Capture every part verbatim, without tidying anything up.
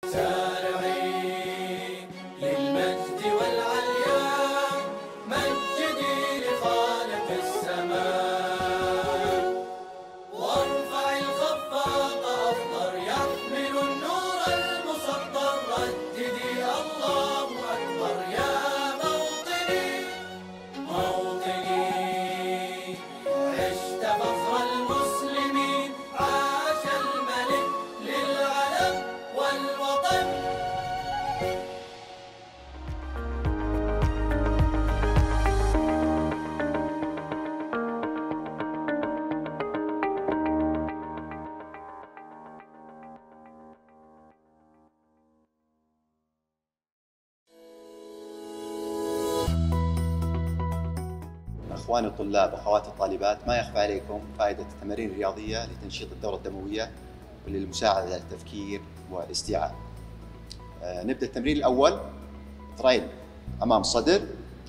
اخواني الطلاب واخواتي الطالبات، ما يخفى عليكم فائده التمارين الرياضيه لتنشيط الدوره الدمويه وللمساعده على التفكير والاستيعاب. آه نبدا التمرين الاول. ترايل امام الصدر.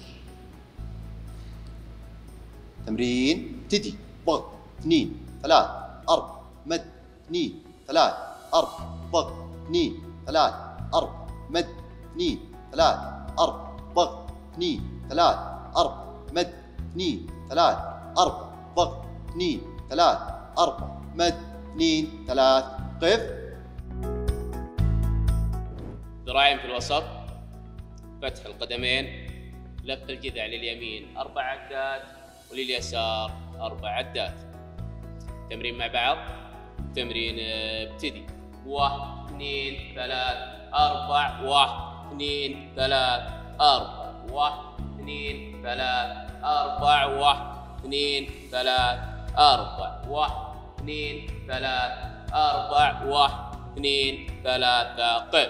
تمرين ابتدي. ضغط اثنين ثلاث اربع مد اثنين ثلاث اربع ضغط اثنين ثلاث اربع مد اثنين ثلاث اربع ضغط اثنين ثلاث اربع مد اثنين ثلاث اربع ضغط اثنين ثلاث اربع مد اثنين ثلاث. قف. ذراعين في الوسط، فتح القدمين، لف الجذع لليمين اربع عدات ولليسار اربع عدات. تمرين مع بعض. تمرين ابتدي. واحد اثنين ثلاث اربع. واحد اثنين ثلاث اربع. واحد اثنين ثلاث أربع. واحد اثنين ثلاث أربع. واحد اثنين ثلاث أربع. واحد اثنين ثلاثة. قف.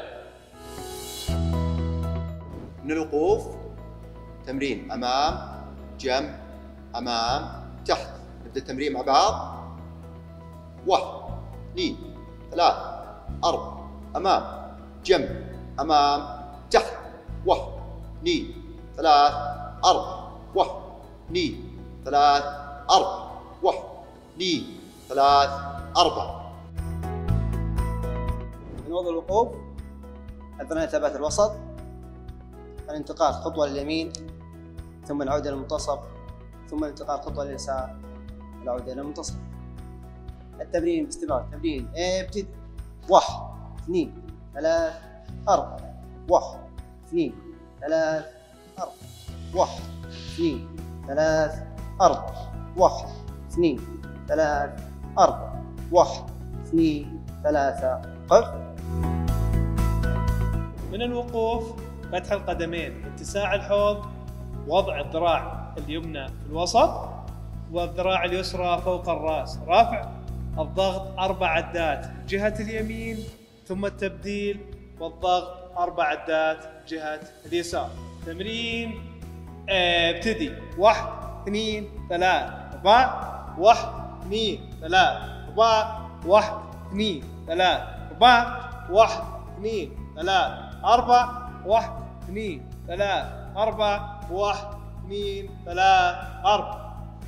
من الوقوف تمرين أمام جنب أمام تحت. نبدأ التمرين مع بعض. واحد اثنين ثلاث أربع. أمام جنب أمام تحت. واحد اثنين ثلاث أربع. واحد اثنين ثلاث أربع. واحد اثنين ثلاث أربع. من وضع الوقوف أثناء ثبات الوسط، الانتقال خطوة لليمين ثم العودة للمنتصف، ثم الانتقال خطوة لليسار العودة للمنتصف. التمرين باستمرار. تمرين ابتدي. واحد اثنين ثلاث أربع. واحد اثنين ثلاث أربع. واحد اثنين ثلاث أربع. واحد اثنين ثلاث أربع. واحد اثنين ثلاثة. قف. من الوقوف فتح القدمين، اتساع الحوض، وضع الذراع اليمنى في الوسط والذراع اليسرى فوق الرأس، رفع الضغط أربع عدات جهة اليمين ثم التبديل والضغط أربع عدات جهة اليسار. تمرين ابتدي. واحد اثنين ثلاث أربع. واحد اثنين ثلاث أربع. واحد اثنين ثلاث أربع. واحد اثنين ثلاث أربع. واحد اثنين ثلاث أربع. واحد اثنين ثلاث أربع.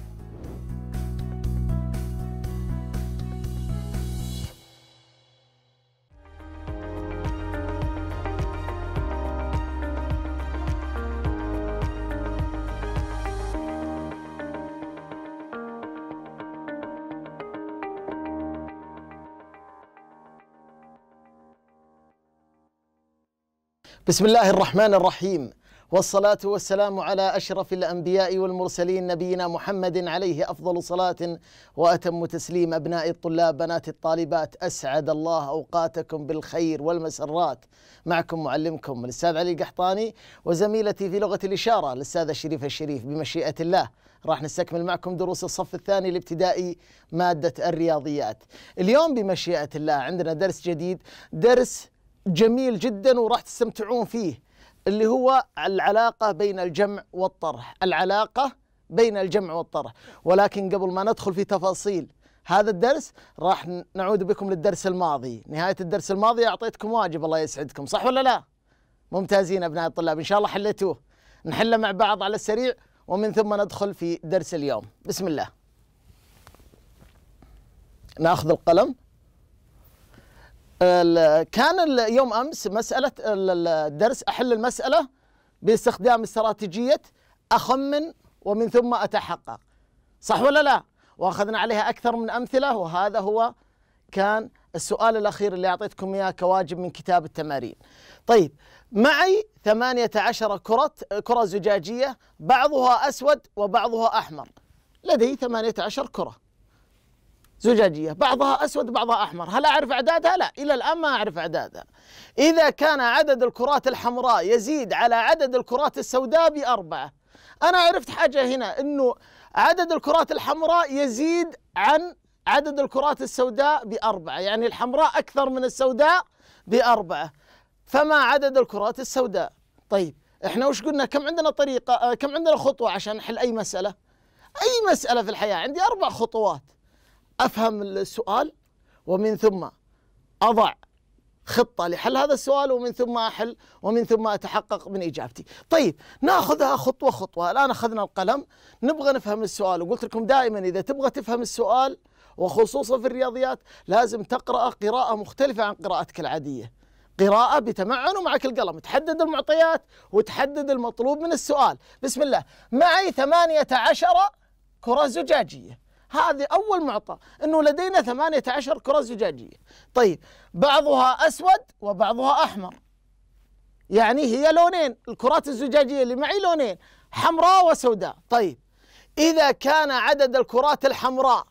بسم الله الرحمن الرحيم، والصلاة والسلام على أشرف الأنبياء والمرسلين نبينا محمد عليه أفضل صلاة وأتم تسليم. أبناء الطلاب، بنات الطالبات، أسعد الله أوقاتكم بالخير والمسرات. معكم معلمكم الأستاذ علي القحطاني، وزميلتي في لغة الإشارة الأستاذة شريفة الشريف. بمشيئة الله راح نستكمل معكم دروس الصف الثاني الابتدائي مادة الرياضيات. اليوم بمشيئة الله عندنا درس جديد، درس جميل جدا وراح تستمتعون فيه، اللي هو العلاقة بين الجمع والطرح. العلاقة بين الجمع والطرح. ولكن قبل ما ندخل في تفاصيل هذا الدرس راح نعود بكم للدرس الماضي. نهاية الدرس الماضي أعطيتكم واجب، الله يسعدكم، صح ولا لا؟ ممتازين أبناء الطلاب، إن شاء الله حليتوه. نحله مع بعض على السريع ومن ثم ندخل في درس اليوم. بسم الله. ناخذ القلم. كان يوم أمس مسألة الدرس أحل المسألة باستخدام استراتيجية أخمن ومن ثم أتحقق، صح ولا لا؟ وأخذنا عليها أكثر من أمثلة، وهذا هو كان السؤال الأخير اللي أعطيتكم إياه كواجب من كتاب التمارين. طيب، معي ثمانية عشر كرة كرة زجاجية، بعضها أسود وبعضها أحمر. لدي ثمانية عشر كرة زجاجية، بعضها أسود وبعضها أحمر. هل أعرف أعدادها؟ لا، إلى الآن ما أعرف أعدادها. إذا كان عدد الكرات الحمراء يزيد على عدد الكرات السوداء بأربعة، أنا عرفت حاجة هنا، أنه عدد الكرات الحمراء يزيد عن عدد الكرات السوداء بأربعة، يعني الحمراء أكثر من السوداء بأربعة. فما عدد الكرات السوداء؟ طيب، إحنا وش قلنا؟ كم عندنا طريقة، كم عندنا خطوة عشان نحل أي مسألة؟ أي مسألة في الحياة عندي أربع خطوات: أفهم السؤال، ومن ثم أضع خطة لحل هذا السؤال، ومن ثم أحل، ومن ثم أتحقق من إجابتي. طيب، ناخذها خطوة خطوة. الآن أخذنا القلم، نبغى نفهم السؤال، وقلت لكم دائما إذا تبغى تفهم السؤال وخصوصا في الرياضيات لازم تقرأ قراءة مختلفة عن قراءتك العادية، قراءة بتمعن ومعك القلم، تحدد المعطيات وتحدد المطلوب من السؤال. بسم الله، معي ثمانية عشر كرة زجاجية، هذه أول معطى، أنه لدينا ثمانية عشر كرة زجاجية. طيب، بعضها أسود وبعضها أحمر، يعني هي لونين، الكرات الزجاجية اللي معي لونين، حمراء وسوداء. طيب، إذا كان عدد الكرات الحمراء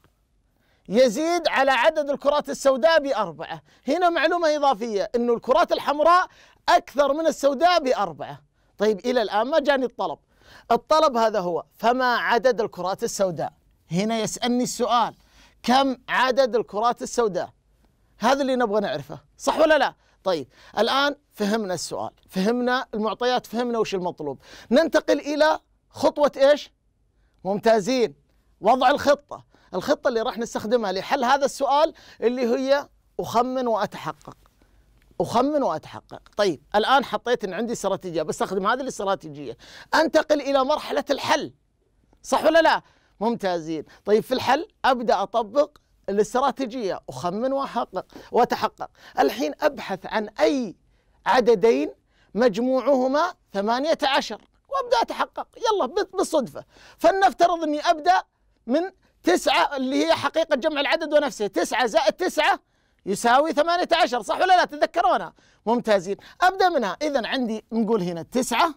يزيد على عدد الكرات السوداء بأربعة، هنا معلومة إضافية، أنه الكرات الحمراء أكثر من السوداء بأربعة. طيب، إلى الآن ما جاني الطلب. الطلب هذا هو: فما عدد الكرات السوداء؟ هنا يسألني السؤال كم عدد الكرات السوداء؟ هذا اللي نبغى نعرفه، صح ولا لا؟ طيب، الآن فهمنا السؤال، فهمنا المعطيات، فهمنا وش المطلوب. ننتقل إلى خطوة إيش؟ ممتازين، وضع الخطة. الخطة اللي راح نستخدمها لحل هذا السؤال اللي هي أخمن وأتحقق. أخمن وأتحقق. طيب، الآن حطيت إن عندي استراتيجية، بستخدم هذه الاستراتيجية، أنتقل إلى مرحلة الحل، صح ولا لا؟ ممتازين. طيب، في الحل أبدأ أطبق الاستراتيجية، أخمن وأحقق وأتحقق. الحين أبحث عن أي عددين مجموعهما ثمانية عشر وأبدأ أتحقق، يلا بالصدفة. فلنفترض أني أبدأ من تسعة اللي هي حقيقة جمع العدد ونفسه، تسعة زائد تسعة يساوي ثمانية عشر، صح ولا لا؟ تذكرونها؟ ممتازين، أبدأ منها. إذن عندي نقول هنا تسعة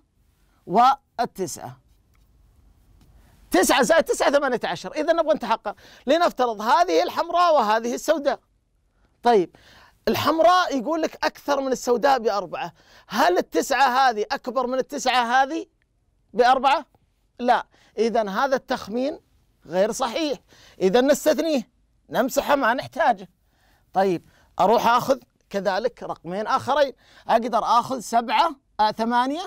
والتسعة، تسعة زائد تسعة ثمانية عشر. إذا نبغى نتحقق، لنفترض هذه الحمراء وهذه السوداء. طيب، الحمراء يقول لك أكثر من السوداء بأربعة، هل التسعة هذه أكبر من التسعة هذه بأربعة؟ لا، إذا هذا التخمين غير صحيح، إذا نستثنيه، نمسحه، ما نحتاجه. طيب، أروح أخذ كذلك رقمين آخرين، أقدر أخذ سبعة آه ثمانية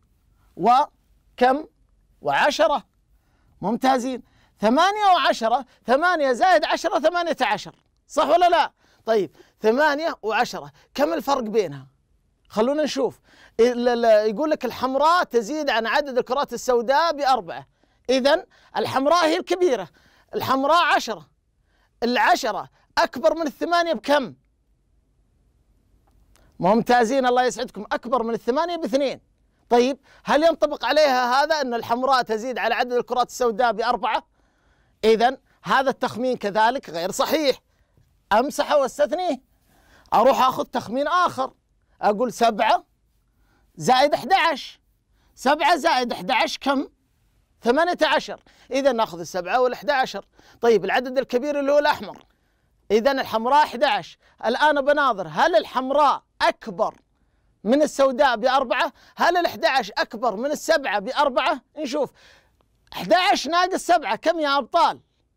وكم وعشرة. ممتازين، ثمانية وعشرة، ثمانية زائد عشرة ثمانية عشر، صح ولا لا؟ طيب، ثمانية وعشرة كم الفرق بينها؟ خلونا نشوف. يقول لك الحمراء تزيد عن عدد الكرات السوداء بأربعة، إذن الحمراء هي الكبيرة، الحمراء عشرة، العشرة أكبر من الثمانية بكم؟ ممتازين، الله يسعدكم، أكبر من الثمانية باثنين. طيب، هل ينطبق عليها هذا أن الحمراء تزيد على عدد الكرات السوداء بأربعة؟ إذن هذا التخمين كذلك غير صحيح، أمسحه واستثنيه. أروح أخذ تخمين آخر، أقول سبعة زائد أحد عشر، سبعة زائد أحد عشر كم؟ ثمانية عشر. إذا نأخذ السبعة والأحد عشر. طيب، العدد الكبير اللي هو الأحمر، إذا الحمراء أحد عشر. الآن بناظر هل الحمراء أكبر من السوداء بأربعة؟ هل الأحد عشر أكبر من السبعة بأربعة؟ نشوف، أحد عشر ناقص سبعة كم يا أبطال؟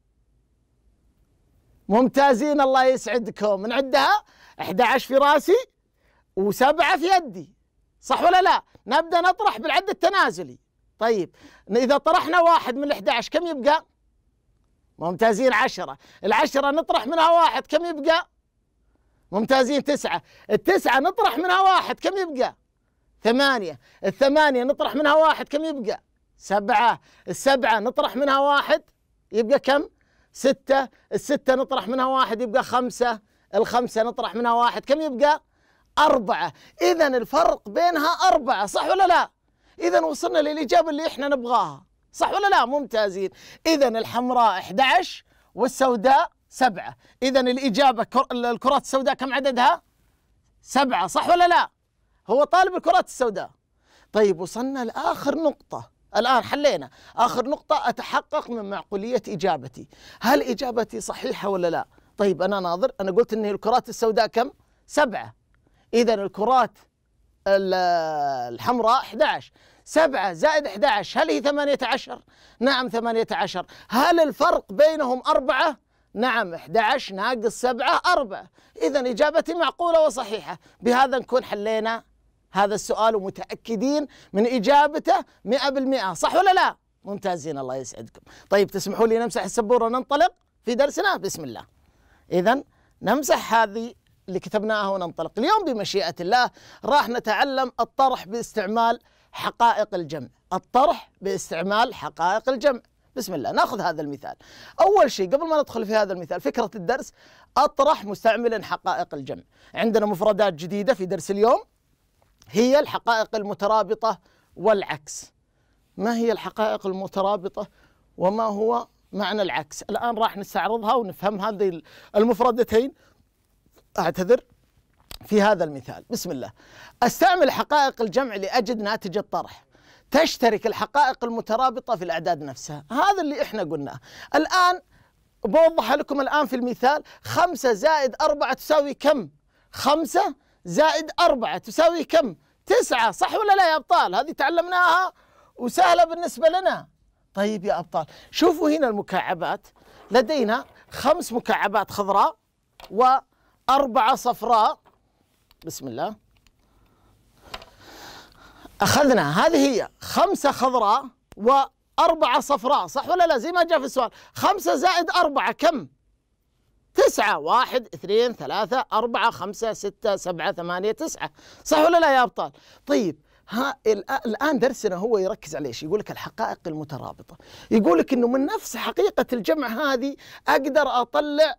ممتازين، الله يسعدكم، نعدها، أحد عشر في راسي وسبعة في يدي، صح ولا لا؟ نبدأ نطرح بالعد التنازلي. طيب، إذا طرحنا واحد من الأحد عشر كم يبقى؟ ممتازين، عشرة، العشرة نطرح منها واحد كم يبقى؟ ممتازين، تسعة، التسعة نطرح منها واحد كم يبقى؟ ثمانية، الثمانية نطرح منها واحد كم يبقى؟ سبعة، السبعة نطرح منها واحد يبقى كم؟ ستة، الستة نطرح منها واحد يبقى خمسة، الخمسة نطرح منها واحد كم يبقى؟ أربعة. إذا الفرق بينها أربعة، صح ولا لا؟ إذا وصلنا للإجابة اللي إحنا نبغاها، صح ولا لا؟ ممتازين. إذا الحمراء أحد عشر والسوداء سبعة. إذا الإجابة كر... الكرات السوداء كم عددها؟ سبعة، صح ولا لا؟ هو طالب الكرات السوداء. طيب وصلنا لآخر نقطة، الآن حلينا آخر نقطة أتحقق من معقولية إجابتي، هل إجابتي صحيحة ولا لا؟ طيب أنا ناظر، أنا قلت إن الكرات السوداء كم؟ سبعة. إذا الكرات الحمراء أحد عشر، سبعة زائد أحد عشر هل هي ثمانية عشر؟ نعم ثمانية عشر. هل الفرق بينهم أربعة؟ نعم أحد عشر ناقص سبعة أربعة. إذا إجابتي معقولة وصحيحة. بهذا نكون حلينا هذا السؤال ومتأكدين من إجابته مئة بالمئة، صح ولا لا؟ ممتازين، الله يسعدكم. طيب تسمحوا لي نمسح السبورة وننطلق في درسنا؟ بسم الله. إذا نمسح هذه اللي كتبناها وننطلق. اليوم بمشيئة الله راح نتعلم الطرح باستعمال حقائق الجمع. الطرح باستعمال حقائق الجمع. بسم الله. ناخذ هذا المثال. أول شيء قبل ما ندخل في هذا المثال، فكرة الدرس أطرح مستعملا حقائق الجمع. عندنا مفردات جديدة في درس اليوم هي الحقائق المترابطة والعكس. ما هي الحقائق المترابطة وما هو معنى العكس؟ الآن راح نستعرضها ونفهم هذه المفردتين، أعتذر، في هذا المثال. بسم الله. أستعمل حقائق الجمع لأجد ناتج الطرح. تشترك الحقائق المترابطة في الأعداد نفسها. هذا اللي إحنا قلناه. الآن بوضح لكم الآن في المثال. خمسة زائد أربعة تساوي كم؟ خمسة زائد أربعة تساوي كم؟ تسعة، صح ولا لا يا أبطال؟ هذه تعلمناها وسهلة بالنسبة لنا. طيب يا أبطال شوفوا هنا المكعبات، لدينا خمس مكعبات خضراء وأربعة صفراء. بسم الله. أخذنا هذه هي خمسة خضراء وأربعة صفراء، صح ولا لا؟ زي ما جاء في السؤال. خمسة زائد أربعة كم؟ تسعة. واحد اثنين ثلاثة أربعة خمسة ستة سبعة ثمانية تسعة، صح ولا لا يا أبطال؟ طيب ها الآن درسنا هو يركز على ايش؟ يقول لك الحقائق المترابطة. يقول لك إنه من نفس حقيقة الجمع هذه أقدر أطلع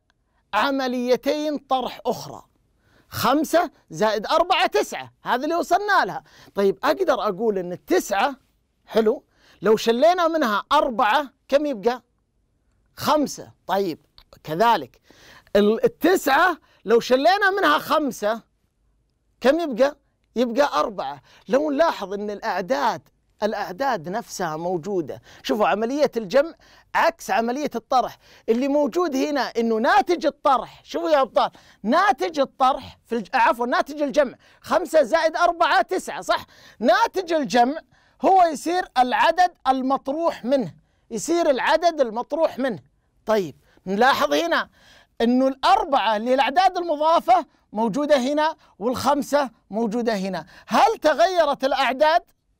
عمليتين طرح أخرى. خمسة زائد أربعة تسعة، هذا اللي وصلنا لها. طيب أقدر أقول إن التسعة حلو لو شلينا منها أربعة كم يبقى؟ خمسة. طيب كذلك التسعة لو شلينا منها خمسة كم يبقى؟ يبقى أربعة. لو نلاحظ أن الأعداد الأعداد نفسها موجودة. شوفوا عملية الجمع عكس عملية الطرح. اللي موجود هنا أنه ناتج الطرح، شوفوا يا أبطال، ناتج الطرح في الج... عفوا ناتج الجمع خمسة زائد أربعة تسعة، صح؟ ناتج الجمع هو يصير العدد المطروح منه، يصير العدد المطروح منه. طيب نلاحظ هنا أنه الأربعة اللي هي الأعداد المضافة موجودة هنا والخمسة موجودة هنا. هل تغيرت الأعداد؟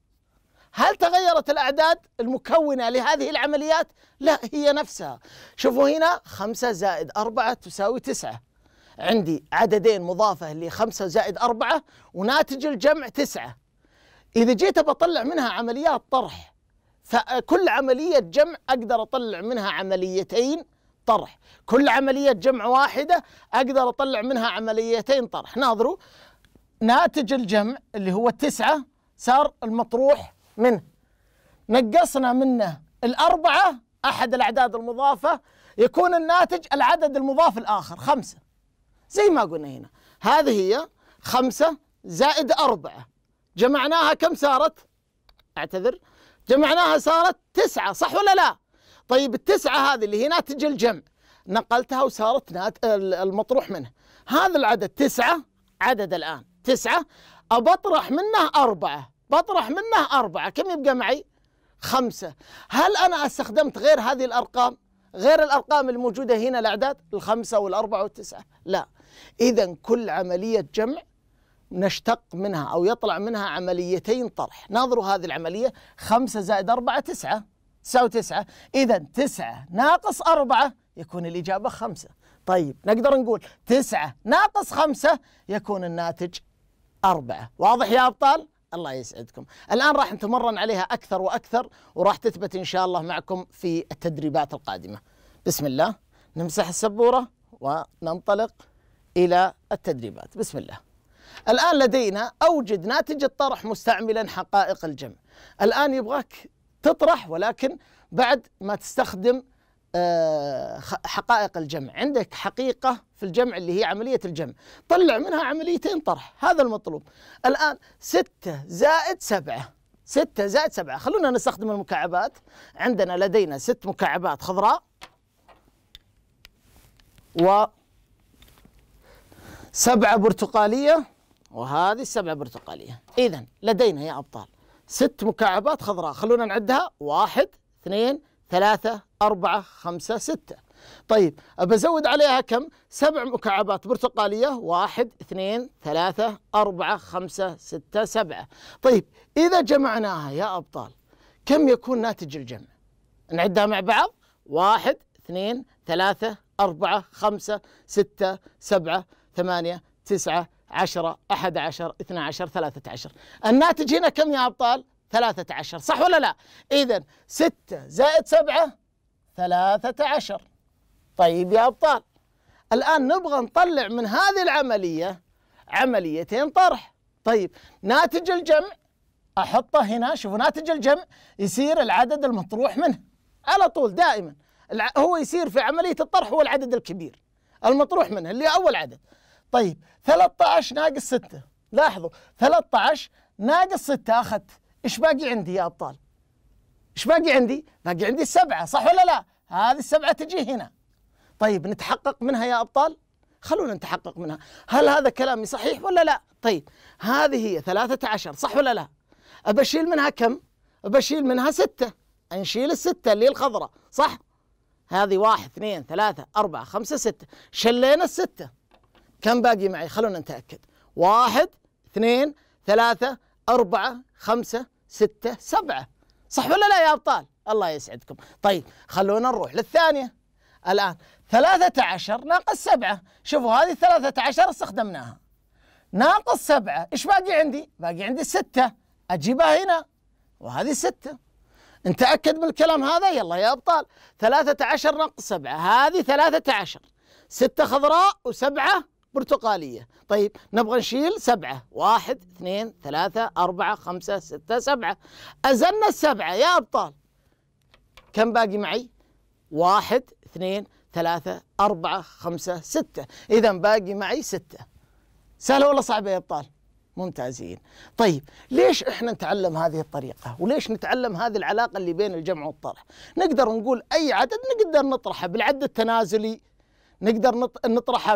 هل تغيرت الأعداد المكونة لهذه العمليات؟ لا، هي نفسها. شوفوا هنا خمسة زائد أربعة تساوي تسعة. عندي عددين مضافة اللي خمسة زائد أربعة وناتج الجمع تسعة. إذا جيت بطلع منها عمليات طرح، فكل عملية جمع أقدر أطلع منها عمليتين طرح. كل عملية جمع واحدة أقدر أطلع منها عمليتين طرح. ناظروا ناتج الجمع اللي هو التسعة صار المطروح منه، نقصنا منه الأربعة أحد الأعداد المضافة، يكون الناتج العدد المضاف الآخر خمسة. زي ما قلنا هنا هذه هي خمسة زائد أربعة، جمعناها كم صارت؟ أعتذر، جمعناها صارت تسعة، صح ولا لا؟ طيب التسعة هذه اللي هي ناتج الجمع نقلتها وصارت نات... المطروح منه. هذا العدد تسعة، عدد الآن تسعة، أبطرح منه أربعة، بطرح منه أربعة، كم يبقى معي؟ خمسة. هل أنا استخدمت غير هذه الأرقام؟ غير الأرقام الموجودة هنا الأعداد الخمسة والأربعة والتسعة؟ لا. إذا كل عملية جمع نشتق منها أو يطلع منها عمليتين طرح. ناظروا هذه العملية، خمسة زائد أربعة تسعة تساوي تسعة. إذا تسعة ناقص أربعة يكون الإجابة خمسة. طيب نقدر نقول تسعة ناقص خمسة يكون الناتج أربعة. واضح يا أبطال؟ الله يسعدكم. الآن راح نتمرن عليها أكثر وأكثر وراح تثبت إن شاء الله معكم في التدريبات القادمة. بسم الله. نمسح السبورة وننطلق إلى التدريبات. بسم الله. الآن لدينا أوجد ناتج الطرح مستعملا حقائق الجمع. الآن يبغاك تطرح ولكن بعد ما تستخدم حقائق الجمع. عندك حقيقة في الجمع اللي هي عملية الجمع، طلع منها عمليتين طرح، هذا المطلوب. الآن ستة زائد سبعة، ستة زائد سبعة، خلونا نستخدم المكعبات. عندنا لدينا ست مكعبات خضراء وسبعة برتقالية، وهذه السبعة برتقالية. إذن لدينا يا أبطال ست مكعبات خضراء، خلونا نعدها: واحد اثنين ثلاثة أربعة خمسة ستة. طيب أبى أزود عليها كم؟ سبع مكعبات برتقالية: واحد اثنين ثلاثة أربعة خمسة ستة سبعة. طيب إذا جمعناها يا أبطال كم يكون ناتج الجمع؟ نعدها مع بعض: واحد اثنين ثلاثة أربعة خمسة ستة سبعة ثمانية تسعة عشرة أحد عشر اثنى عشر ثلاثة عشر. الناتج هنا كم يا أبطال؟ ثلاثة عشر، صح ولا لا؟ إذن ستة زائد سبعة ثلاثة عشر. طيب يا أبطال الآن نبغى نطلع من هذه العملية عمليتين طرح. طيب ناتج الجمع أحطه هنا. شوفوا ناتج الجمع يصير العدد المطروح منه على طول دائما. هو يصير في عملية الطرح هو العدد الكبير المطروح منه اللي أول عدد. طيب ثلاثة عشر ناقص ستة، لاحظوا ثلاثة عشر ناقص ستة أخذت إيش باقي عندي يا أبطال؟ إيش باقي عندي؟ باقي عندي السبعة، صح ولا لا؟ هذه السبعة تجي هنا. طيب نتحقق منها يا أبطال؟ خلونا نتحقق منها. هل هذا كلامي صحيح ولا لا؟ طيب هذه هي ثلاثة عشر، صح ولا لا؟ أبى أشيل منها كم؟ أبى أشيل منها ستة. نشيل الستة اللي هي الخضراء، صح؟ هذه واحد اثنين ثلاثة أربعة خمسة ستة. شلينا الستة، كم باقي معي؟ خلونا نتأكد. واحد اثنين ثلاثة أربعة خمسة ستة سبعة، صح ولا لا يا أبطال؟ الله يسعدكم. طيب خلونا نروح للثانية. الآن ثلاثة عشر ناقص سبعة، شوفوا هذه ثلاثة عشر استخدمناها، ناقص سبعة إيش باقي عندي؟ باقي عندي ستة، أجيبها هنا، وهذه ستة. نتأكد من الكلام هذا؟ يلا يا أبطال. ثلاثة عشر ناقص سبعة، هذه ثلاثة عشر، ستة خضراء وسبعة برتقالية. طيب نبغى نشيل سبعة، واحد اثنين ثلاثة أربعة خمسة ستة سبعة. أزلنا السبعة يا أبطال، كم باقي معي؟ واحد اثنين ثلاثة أربعة خمسة ستة. إذا باقي معي ستة. سهلة ولا صعبة يا أبطال؟ ممتازين. طيب ليش إحنا نتعلم هذه الطريقة؟ وليش نتعلم هذه العلاقة اللي بين الجمع والطرح؟ نقدر نقول أي عدد نقدر نطرحه بالعد التنازلي، نقدر نطرحها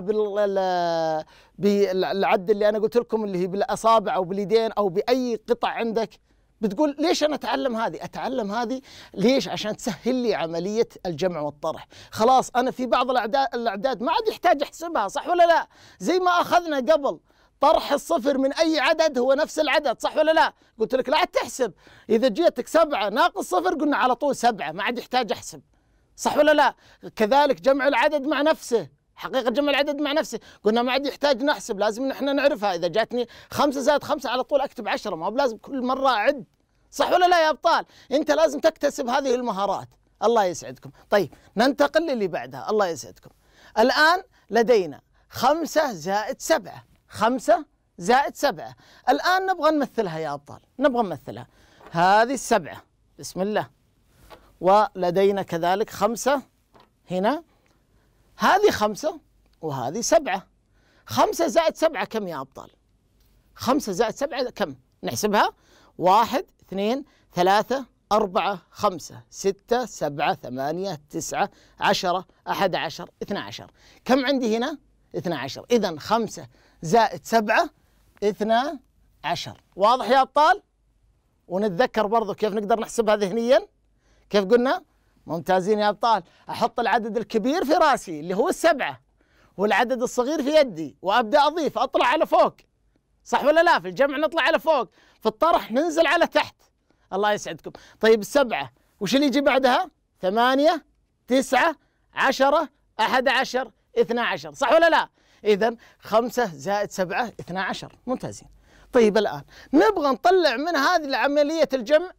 بالعد اللي أنا قلت لكم اللي هي بالأصابع أو باليدين أو بأي قطع عندك. بتقول ليش أنا أتعلم هذه؟ أتعلم هذه ليش؟ عشان تسهل لي عملية الجمع والطرح. خلاص أنا في بعض الأعداد, الأعداد ما عاد يحتاج أحسبها، صح ولا لا؟ زي ما أخذنا قبل طرح الصفر من أي عدد هو نفس العدد، صح ولا لا؟ قلت لك لا عاد تحسب، إذا جيتك سبعة ناقص صفر قلنا على طول سبعة، ما عاد يحتاج أحسب، صح ولا لا؟ كذلك جمع العدد مع نفسه، حقيقة جمع العدد مع نفسه قلنا ما عاد يحتاج نحسب، لازم نحن نعرفها. إذا جاتني خمسة زائد خمسة على طول أكتب عشرة، ما هو بلازم كل مرة أعد، صح ولا لا يا أبطال؟ أنت لازم تكتسب هذه المهارات. الله يسعدكم. طيب ننتقل للي بعدها. الله يسعدكم. الآن لدينا خمسة زائد سبعة، خمسة زائد سبعة. الآن نبغى نمثلها يا أبطال، نبغى نمثلها. هذه السبعة، بسم الله، ولدينا كذلك خمسة هنا، هذه خمسة وهذه سبعة. خمسة زائد سبعة كم يا أبطال؟ خمسة زائد سبعة كم؟ نحسبها. واحد اثنين ثلاثة أربعة خمسة ستة سبعة ثمانية تسعة عشرة أحد عشر اثنى عشر. كم عندي هنا؟ اثنى عشر. إذن خمسة زائد سبعة اثنى عشر. واضح يا أبطال؟ ونتذكر برضو كيف نقدر نحسبها ذهنيا. كيف قلنا؟ ممتازين يا أبطال. أحط العدد الكبير في راسي اللي هو السبعة، والعدد الصغير في يدي، وأبدأ أضيف، أطلع على فوق، صح ولا لا؟ في الجمع نطلع على فوق، في الطرح ننزل على تحت. الله يسعدكم. طيب السبعة وش اللي يجي بعدها؟ ثمانية تسعة عشرة أحد عشر اثنى عشر، صح ولا لا؟ إذن خمسة زائد سبعة اثنى عشر. ممتازين. طيب الآن نبغى نطلع من هذه العملية الجمع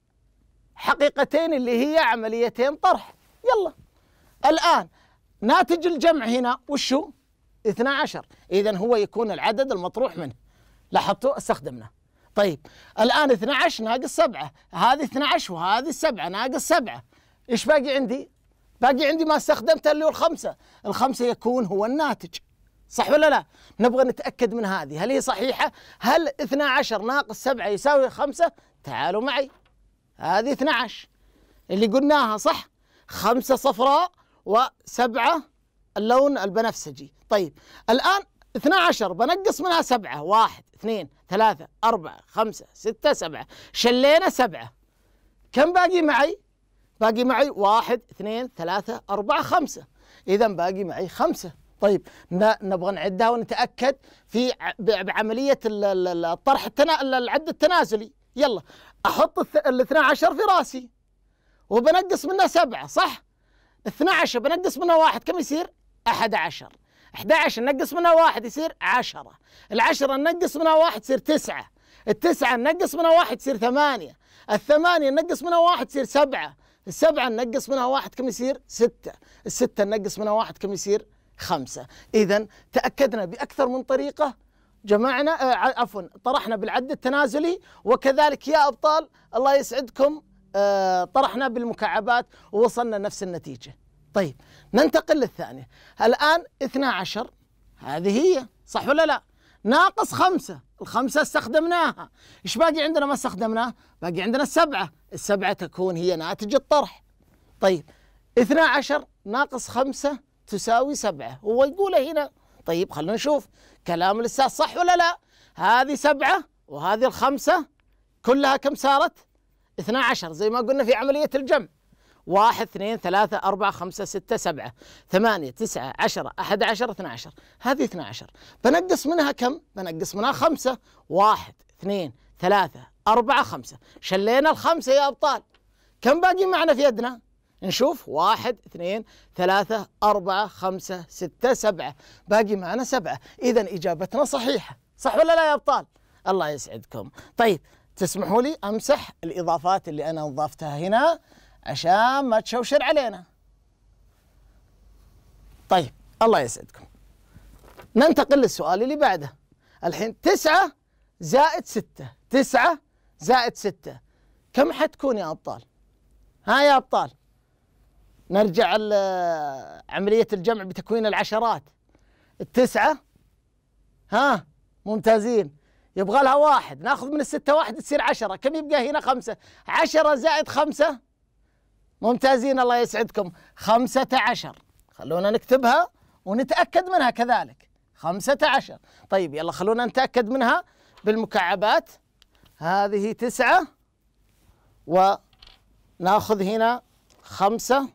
حقيقتين اللي هي عمليتين طرح. يلا الآن ناتج الجمع هنا وشو؟ اثنا عشر، إذا هو يكون العدد المطروح منه. لاحظتوا استخدمنا. طيب الآن اثنا عشر ناقص سبعة، هذه اثنا عشر وهذه السبعة ناقص سبعة، إيش باقي عندي؟ باقي عندي ما استخدمته اللي هو الخمسة، الخمسة يكون هو الناتج، صح ولا لا؟ نبغى نتأكد من هذه، هل هي صحيحة؟ هل اثنا عشر ناقص سبعة يساوي خمسة؟ تعالوا معي، هذه اثنا عشر اللي قلناها صح؟ خمسة صفراء وسبعة اللون البنفسجي. طيب الآن اثنا عشر بنقص منها سبعة، واحد اثنين ثلاثة أربعة خمسة ستة سبعة، شلينا سبعة، كم باقي معي؟ باقي معي واحد اثنين ثلاثة أربعة خمسة، إذا باقي معي خمسة. طيب نبغى نعدها ونتأكد في بعملية الطرح التنا... العد التنازلي. يلا أحط الاثنى عشر في راسي وبنقص منها سبعة، صح؟ اثنا عشر بنقص منها واحد كم يصير؟ أحد عشر. أحد عشر نقص منها واحد يصير عشرة، العشرة نقص منها واحد يصير تسعة، التسعة نقص منها واحد يصير ثمانية، الثمانية نقص منها واحد يصير سبعة، السبعة نقص منها واحد كم يصير؟ ستة، الستة نقص منها واحد كم يصير؟ خمسة. إذا تأكدنا بأكثر من طريقة، جمعنا آه عفوا طرحنا بالعد التنازلي، وكذلك يا أبطال الله يسعدكم آه طرحنا بالمكعبات ووصلنا نفس النتيجة. طيب ننتقل للثانية. الآن اثنا عشر هذه هي، صح ولا لا؟ ناقص خمسة، الخمسة استخدمناها، إيش باقي عندنا ما استخدمناه؟ باقي عندنا السبعة، السبعة تكون هي ناتج الطرح. طيب اثنا عشر ناقص خمسة تساوي سبعة، هو يقوله هنا. طيب خلونا نشوف كلام الأستاذ صح ولا لا؟ هذه سبعة وهذه الخمسة كلها كم صارت؟ اثنا عشر زي ما قلنا في عملية الجمع، واحد اثنين ثلاثة أربعة خمسة ستة سبعة ثمانية تسعة عشرة أحد عشر اثنا عشر، هذه اثنا عشر بنقص منها كم؟ بنقص منها خمسة، واحد اثنين ثلاثة أربعة خمسة، شلينا الخمسة يا أبطال، كم باقي معنا في يدنا؟ نشوف واحد اثنين ثلاثة أربعة خمسة ستة سبعة، باقي معنا سبعة، إذا إجابتنا صحيحة، صح ولا لا يا أبطال؟ الله يسعدكم. طيب تسمحوا لي أمسح الإضافات اللي أنا أضفتها هنا عشان ما تشوشر علينا. طيب الله يسعدكم، ننتقل للسؤال اللي بعده. الحين تسعة زائد ستة، تسعة زائد ستة كم حتكون يا أبطال؟ ها يا أبطال، نرجع عملية الجمع بتكوين العشرات. التسعة ها ممتازين، يبغى لها واحد، ناخذ من الستة واحد تصير عشرة، كم يبقى هنا؟ خمسة، عشرة زائد خمسة ممتازين الله يسعدكم، خمسة عشر. خلونا نكتبها ونتأكد منها كذلك، خمسة عشر. طيب يلا خلونا نتأكد منها بالمكعبات. هذه تسعة وناخذ هنا خمسة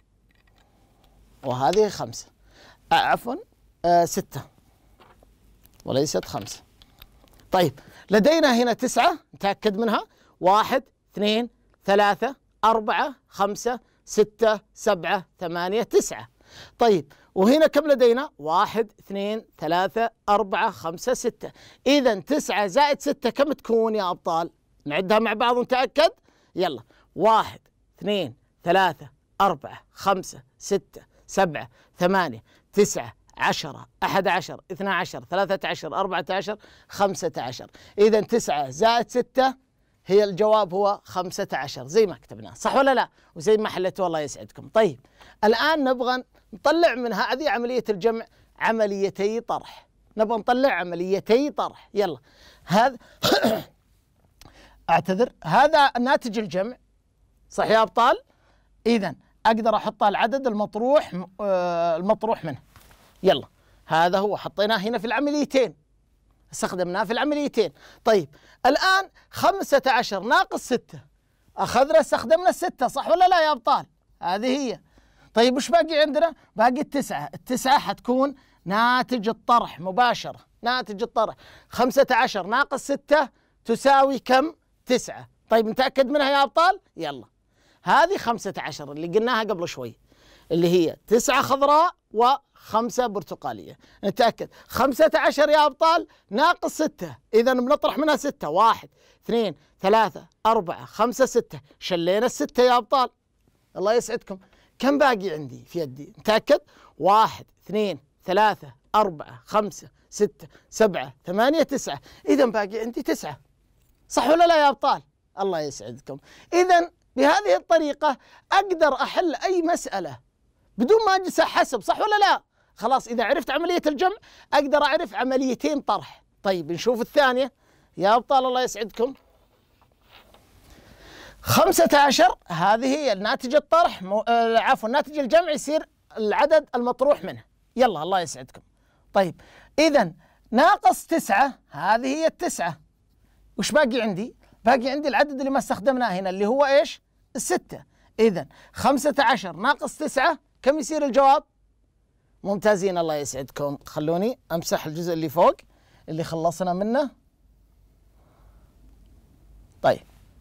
وهذه خمسة، آه عفوا آه ستة وليست خمسة. طيب لدينا هنا تسعة نتأكد منها، واحد اثنين ثلاثة أربعة خمسة ستة سبعة ثمانية تسعة. طيب وهنا كم لدينا؟ واحد اثنين ثلاثة أربعة خمسة ستة، إذا تسعة زائد ستة كم تكون يا أبطال؟ نعدها مع بعض ونتأكد. يلا واحد اثنين ثلاثة أربعة خمسة ستة سبعة ثمانية تسعة عشرة أحد عشر اثنا عشر ثلاثة عشر أربعة عشر خمسة عشر، إذا تسعة زائد ستة هي الجواب هو خمسة عشر زي ما كتبناه، صح ولا لا؟ وزي ما حليته الله يسعدكم. طيب الآن نبغى نطلع من هذه عملية الجمع عمليتي طرح، نبغى نطلع عمليتي طرح. يلا هذا أعتذر، هذا ناتج الجمع صح يا أبطال؟ إذا أقدر أحط العدد المطروح المطروح منه. يلا هذا هو حطيناه هنا في العمليتين، استخدمناه في العمليتين. طيب الآن خمسة عشر ناقص ستة، أخذنا استخدمنا الستة صح ولا لا يا أبطال؟ هذه هي. طيب وش باقي عندنا؟ باقي التسعة، التسعة حتكون ناتج الطرح مباشرة، ناتج الطرح. خمسة عشر ناقص ستة تساوي كم؟ تسعة. طيب نتأكد منها يا أبطال؟ يلا هذه خمسة عشر اللي قلناها قبل شوي، اللي هي تسعة خضراء وخمسة برتقالية. نتأكد خمسة عشر يا أبطال ناقص ستة، إذا بنطرح منها ستة، واحد اثنين ثلاثة أربعة خمسة ستة، شلينا الستة يا أبطال الله يسعدكم. كم باقي عندي في يدي؟ نتأكد، واحد اثنين ثلاثة أربعة خمسة ستة سبعة ثمانية تسعة. إذا باقي عندي تسعة، صح ولا لا يا أبطال؟ الله يسعدكم. إذا بهذه الطريقة أقدر أحل أي مسألة بدون ما أجلس أحسب، صح ولا لا؟ خلاص إذا عرفت عملية الجمع أقدر أعرف عمليتين طرح. طيب نشوف الثانية يا أبطال الله يسعدكم. خمسة عشر هذه هي ناتج الطرح مو... آه عفوا ناتج الجمع يصير العدد المطروح منه. يلا الله يسعدكم. طيب إذا ناقص تسعة هذه هي التسعة. وش باقي عندي؟ باقي عندي العدد اللي ما استخدمناه هنا اللي هو إيش؟ الستة. إذا خمسة عشر ناقص تسعة كم يصير الجواب؟ ممتازين الله يسعدكم. خلوني أمسح الجزء اللي فوق اللي خلصنا منه. طيب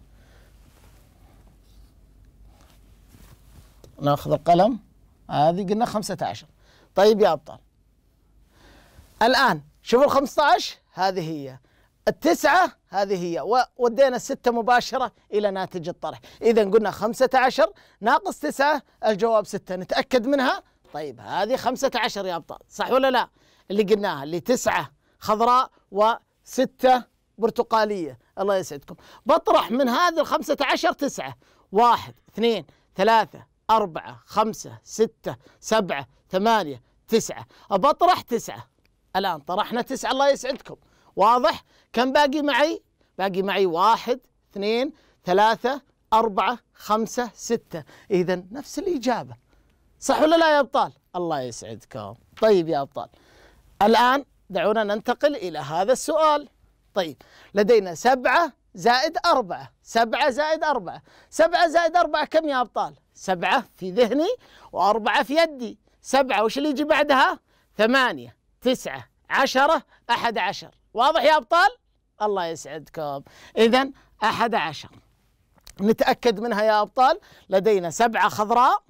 ناخذ القلم. هذه قلنا خمسة عشر. طيب يا أبطال الآن شوفوا الخمسة عشر هذه هي، التسعة هذه هي، وودينا الستة مباشرة إلى ناتج الطرح. إذا قلنا خمسة عشر ناقص تسعة الجواب ستة، نتأكد منها. طيب هذه خمسة عشر يا أبطال، صح ولا لا؟ اللي قلناها اللي تسعة خضراء وستة برتقالية. الله يسعدكم. بطرح من هذه الخمسة عشر تسعة، واحد اثنين ثلاثة أربعة خمسة ستة سبعة ثمانية تسعة، بطرح تسعة. الآن طرحنا تسعة الله يسعدكم، واضح؟ كم باقي معي؟ باقي معي واحد اثنين ثلاثة أربعة خمسة ستة. إذا نفس الإجابة، صح ولا لا يا أبطال؟ الله يسعدكم. طيب يا أبطال الآن دعونا ننتقل إلى هذا السؤال. طيب لدينا سبعة زائد أربعة، سبعة زائد أربعة، سبعة زائد أربعة كم يا أبطال؟ سبعة في ذهني وأربعة في يدي. سبعة وش اللي يجي بعدها؟ ثمانية تسعة عشرة أحد عشر. واضح يا أبطال؟ الله يسعدكم. إذن أحد عشر نتأكد منها يا أبطال. لدينا سبعة خضراء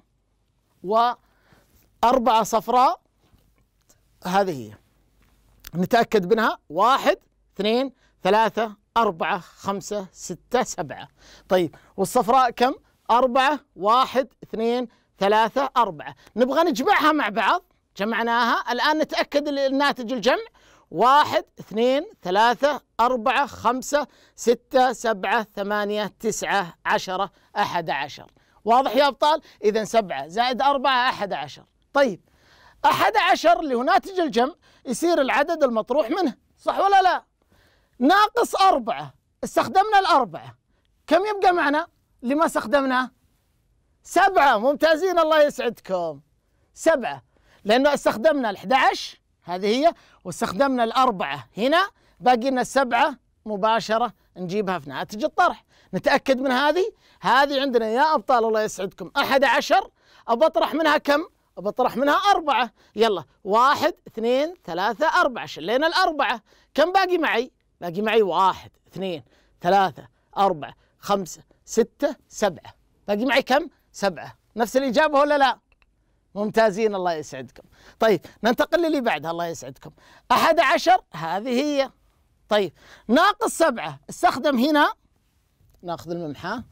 وأربعة صفراء، هذه هي نتأكد منها. واحد اثنين ثلاثة أربعة خمسة ستة سبعة. طيب والصفراء كم؟ أربعة واحد اثنين ثلاثة أربعة. نبغى نجمعها مع بعض، جمعناها. الآن نتأكد الناتج الجمع. واحد اثنين ثلاثة أربعة خمسة ستة سبعة ثمانية تسعة عشرة أحد عشر. واضح يا أبطال؟ إذا سبعة زائد أربعة أحد عشر. طيب أحد عشر اللي هو ناتج الجمع يصير العدد المطروح منه، صح ولا لا؟ ناقص أربعة، استخدمنا الأربعة، كم يبقى معنا اللي ما استخدمناه؟ سبعة. ممتازين الله يسعدكم. سبعة لأنه استخدمنا الأحد عشر هذه هي، واستخدمنا الأربعة هنا، باقي لنا السبعة مباشرة نجيبها في ناتج الطرح. نتأكد من هذه. هذه عندنا يا أبطال الله يسعدكم أحد عشر، أبى أطرح منها كم؟ أبى أطرح منها أربعة. يلا واحد اثنين ثلاثة أربعة، شلينا الأربعة، كم باقي معي؟ باقي معي واحد اثنين ثلاثة أربعة خمسة ستة سبعة، باقي معي كم؟ سبعة. نفس الإجابة ولا لا؟ ممتازين الله يسعدكم. طيب ننتقل للي بعدها الله يسعدكم. أحد عشر هذه هي. طيب ناقص سبعة، استخدم هنا، ناخذ الممحاة،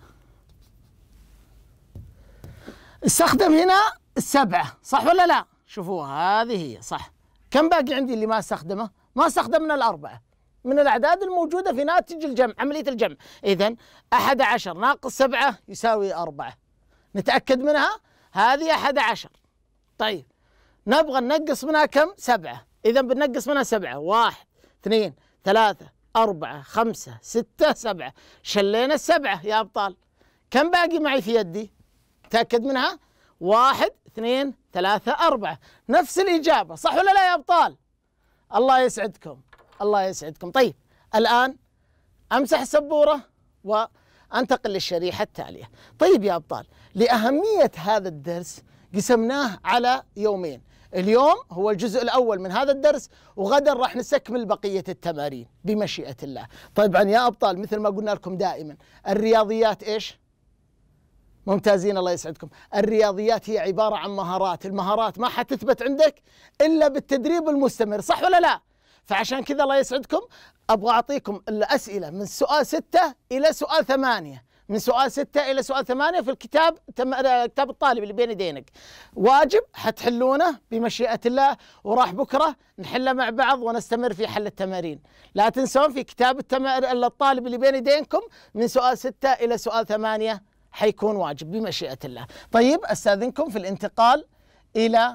استخدم هنا السبعة، صح ولا لا؟ شوفوا هذه هي صح. كم باقي عندي اللي ما استخدمه؟ ما استخدمنا الأربعة من الأعداد الموجودة في ناتج الجمع، عملية الجمع. إذن أحد عشر ناقص سبعة يساوي أربعة، نتأكد منها. هذه أحد عشر. طيب نبغى ننقص منها كم؟ سبعة. إذن بننقص منها سبعة، واحد اثنين ثلاثة أربعة خمسة ستة سبعة، شلينا السبعة يا أبطال. كم باقي معي في يدي؟ تأكد منها. واحد اثنين ثلاثة أربعة، نفس الإجابة، صح ولا لا يا أبطال؟ الله يسعدكم. الله يسعدكم. طيب الآن أمسح السبورة وأنتقل للشريحة التالية. طيب يا أبطال، لأهمية هذا الدرس قسمناه على يومين. اليوم هو الجزء الأول من هذا الدرس، وغدا راح نستكمل بقية التمارين بمشيئة الله. طبعا يا أبطال مثل ما قلنا لكم دائما، الرياضيات إيش؟ ممتازين الله يسعدكم. الرياضيات هي عبارة عن مهارات، المهارات ما حتثبت عندك إلا بالتدريب المستمر، صح ولا لا؟ فعشان كذا الله يسعدكم أبغى أعطيكم الأسئلة من سؤال ستة إلى سؤال ثمانية من سؤال ستة إلى سؤال ثمانية في الكتاب، كتاب الطالب اللي بين يدينك. واجب حتحلونه بمشيئة الله، وراح بكرة نحله مع بعض ونستمر في حل التمارين. لا تنسون في كتاب التمار... الطالب اللي بين يدينكم من سؤال ستة إلى سؤال ثمانية حيكون واجب بمشيئة الله. طيب أستاذنكم في الانتقال إلى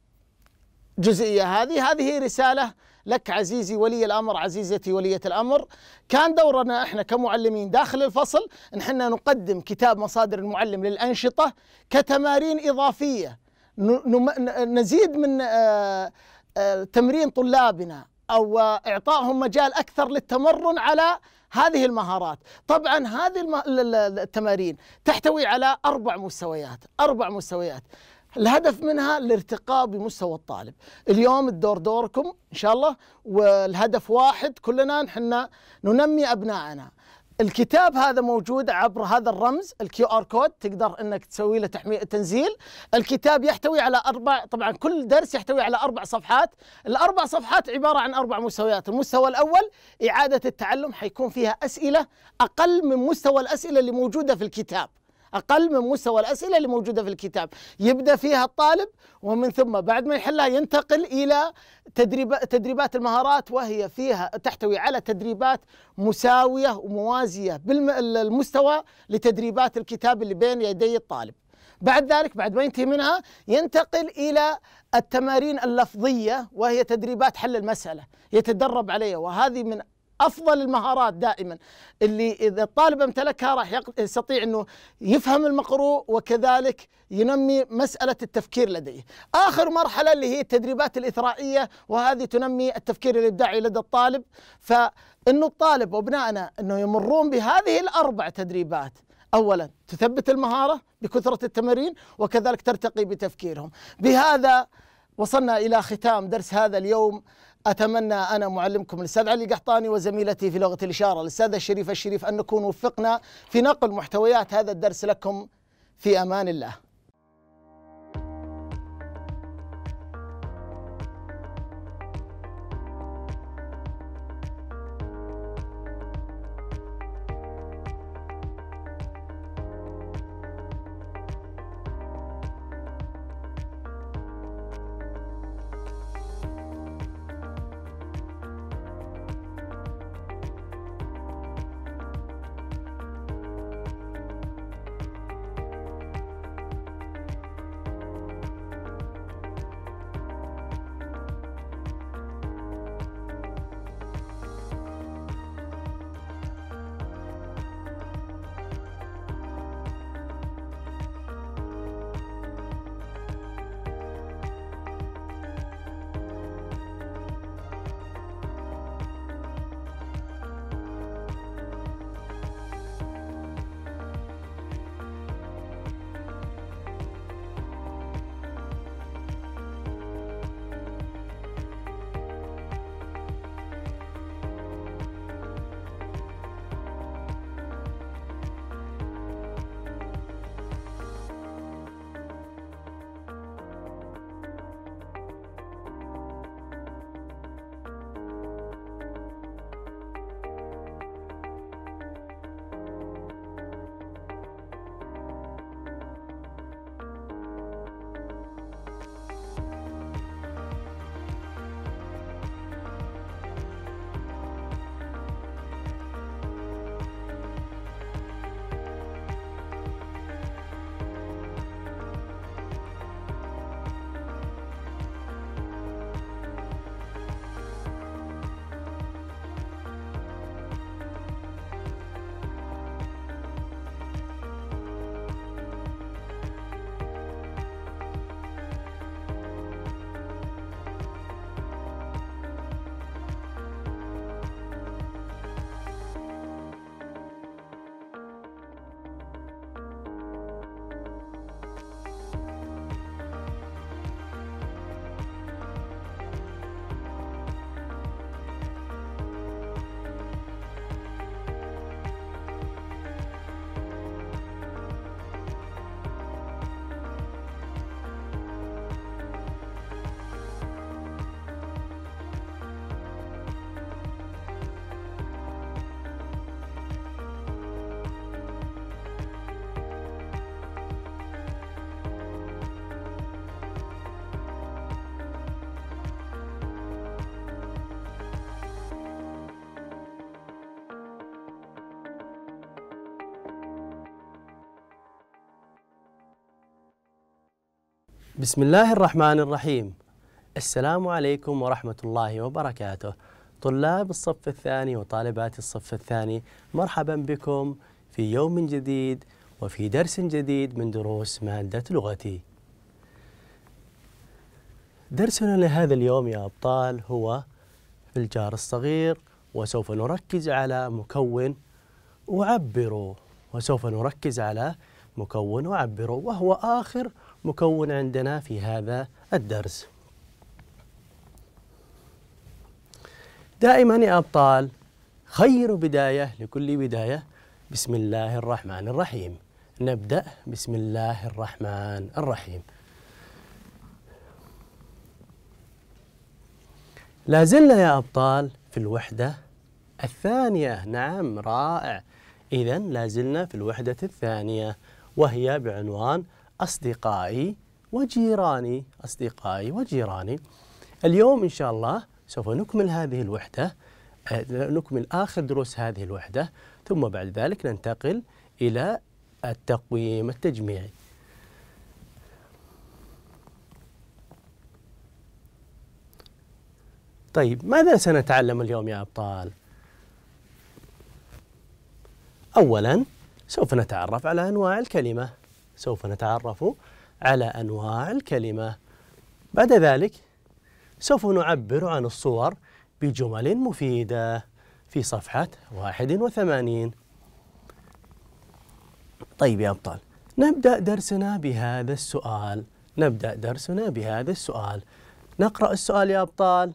جزئية هذه هذه رسالة لك عزيزي ولي الأمر، عزيزتي ولية الأمر. كان دورنا احنا كمعلمين داخل الفصل ان احنا نقدم كتاب مصادر المعلم للأنشطة كتمارين إضافية نزيد من تمرين طلابنا أو إعطائهم مجال أكثر للتمرن على هذه المهارات. طبعا هذه التمارين تحتوي على أربع مستويات أربع مستويات الهدف منها الارتقاء بمستوى الطالب. اليوم الدور دوركم إن شاء الله، والهدف واحد كلنا نحن ننمي أبنائنا. الكتاب هذا موجود عبر هذا الرمز الكيو آر كود، تقدر انك تسوي له تحميل تنزيل. الكتاب يحتوي على اربع، طبعا كل درس يحتوي على اربع صفحات، الاربع صفحات عباره عن اربع مستويات. المستوى الاول اعاده التعلم، حيكون فيها اسئله اقل من مستوى الاسئله اللي موجوده في الكتاب، أقل من مستوى الأسئلة اللي موجودة في الكتاب. يبدأ فيها الطالب ومن ثم بعد ما يحلها ينتقل إلى تدريب تدريبات المهارات، وهي فيها تحتوي على تدريبات مساوية وموازية بالمستوى لتدريبات الكتاب اللي بين يدي الطالب. بعد ذلك بعد ما ينتهي منها ينتقل إلى التمارين اللفظية، وهي تدريبات حل المسألة يتدرب عليها، وهذه من أفضل المهارات دائما اللي إذا الطالب امتلكها راح يستطيع أنه يفهم المقروء وكذلك ينمي مسألة التفكير لديه. آخر مرحلة اللي هي التدريبات الإثرائية، وهذه تنمي التفكير الإبداعي لدى الطالب. فإنه الطالب وابنائنا أنه يمرون بهذه الأربع تدريبات، أولا تثبت المهارة بكثرة التمارين، وكذلك ترتقي بتفكيرهم. بهذا وصلنا إلى ختام درس هذا اليوم. أتمنى أنا معلمكم الأستاذ علي قحطاني وزميلتي في لغة الإشارة الأستاذة الشريف الشريف أن نكون وفقنا في نقل محتويات هذا الدرس لكم. في أمان الله. بسم الله الرحمن الرحيم. السلام عليكم ورحمة الله وبركاته. طلاب الصف الثاني وطالبات الصف الثاني، مرحبا بكم في يوم جديد وفي درس جديد من دروس مادة لغتي. درسنا لهذا اليوم يا أبطال هو في الجار الصغير، وسوف نركز على مكون أعبر، وسوف نركز على مكون أعبر، وهو آخر مكون عندنا في هذا الدرس. دائما يا أبطال خير بداية لكل بداية بسم الله الرحمن الرحيم. نبدأ بسم الله الرحمن الرحيم. لا زلنا يا أبطال في الوحدة الثانية. نعم، رائع. إذن لا زلنا في الوحدة الثانية، وهي بعنوان أصدقائي وجيراني. أصدقائي وجيراني. اليوم إن شاء الله سوف نكمل هذه الوحدة، نكمل آخر دروس هذه الوحدة، ثم بعد ذلك ننتقل إلى التقويم التجميعي. طيب، ماذا سنتعلم اليوم يا أبطال؟ أولاً سوف نتعرف على أنواع الكلمة، سوف نتعرف على أنواع الكلمة. بعد ذلك سوف نعبر عن الصور بجمل مفيدة في صفحة واحد وثمانين. طيب يا أبطال، نبدأ درسنا بهذا السؤال. نبدأ درسنا بهذا السؤال. نقرأ السؤال يا أبطال.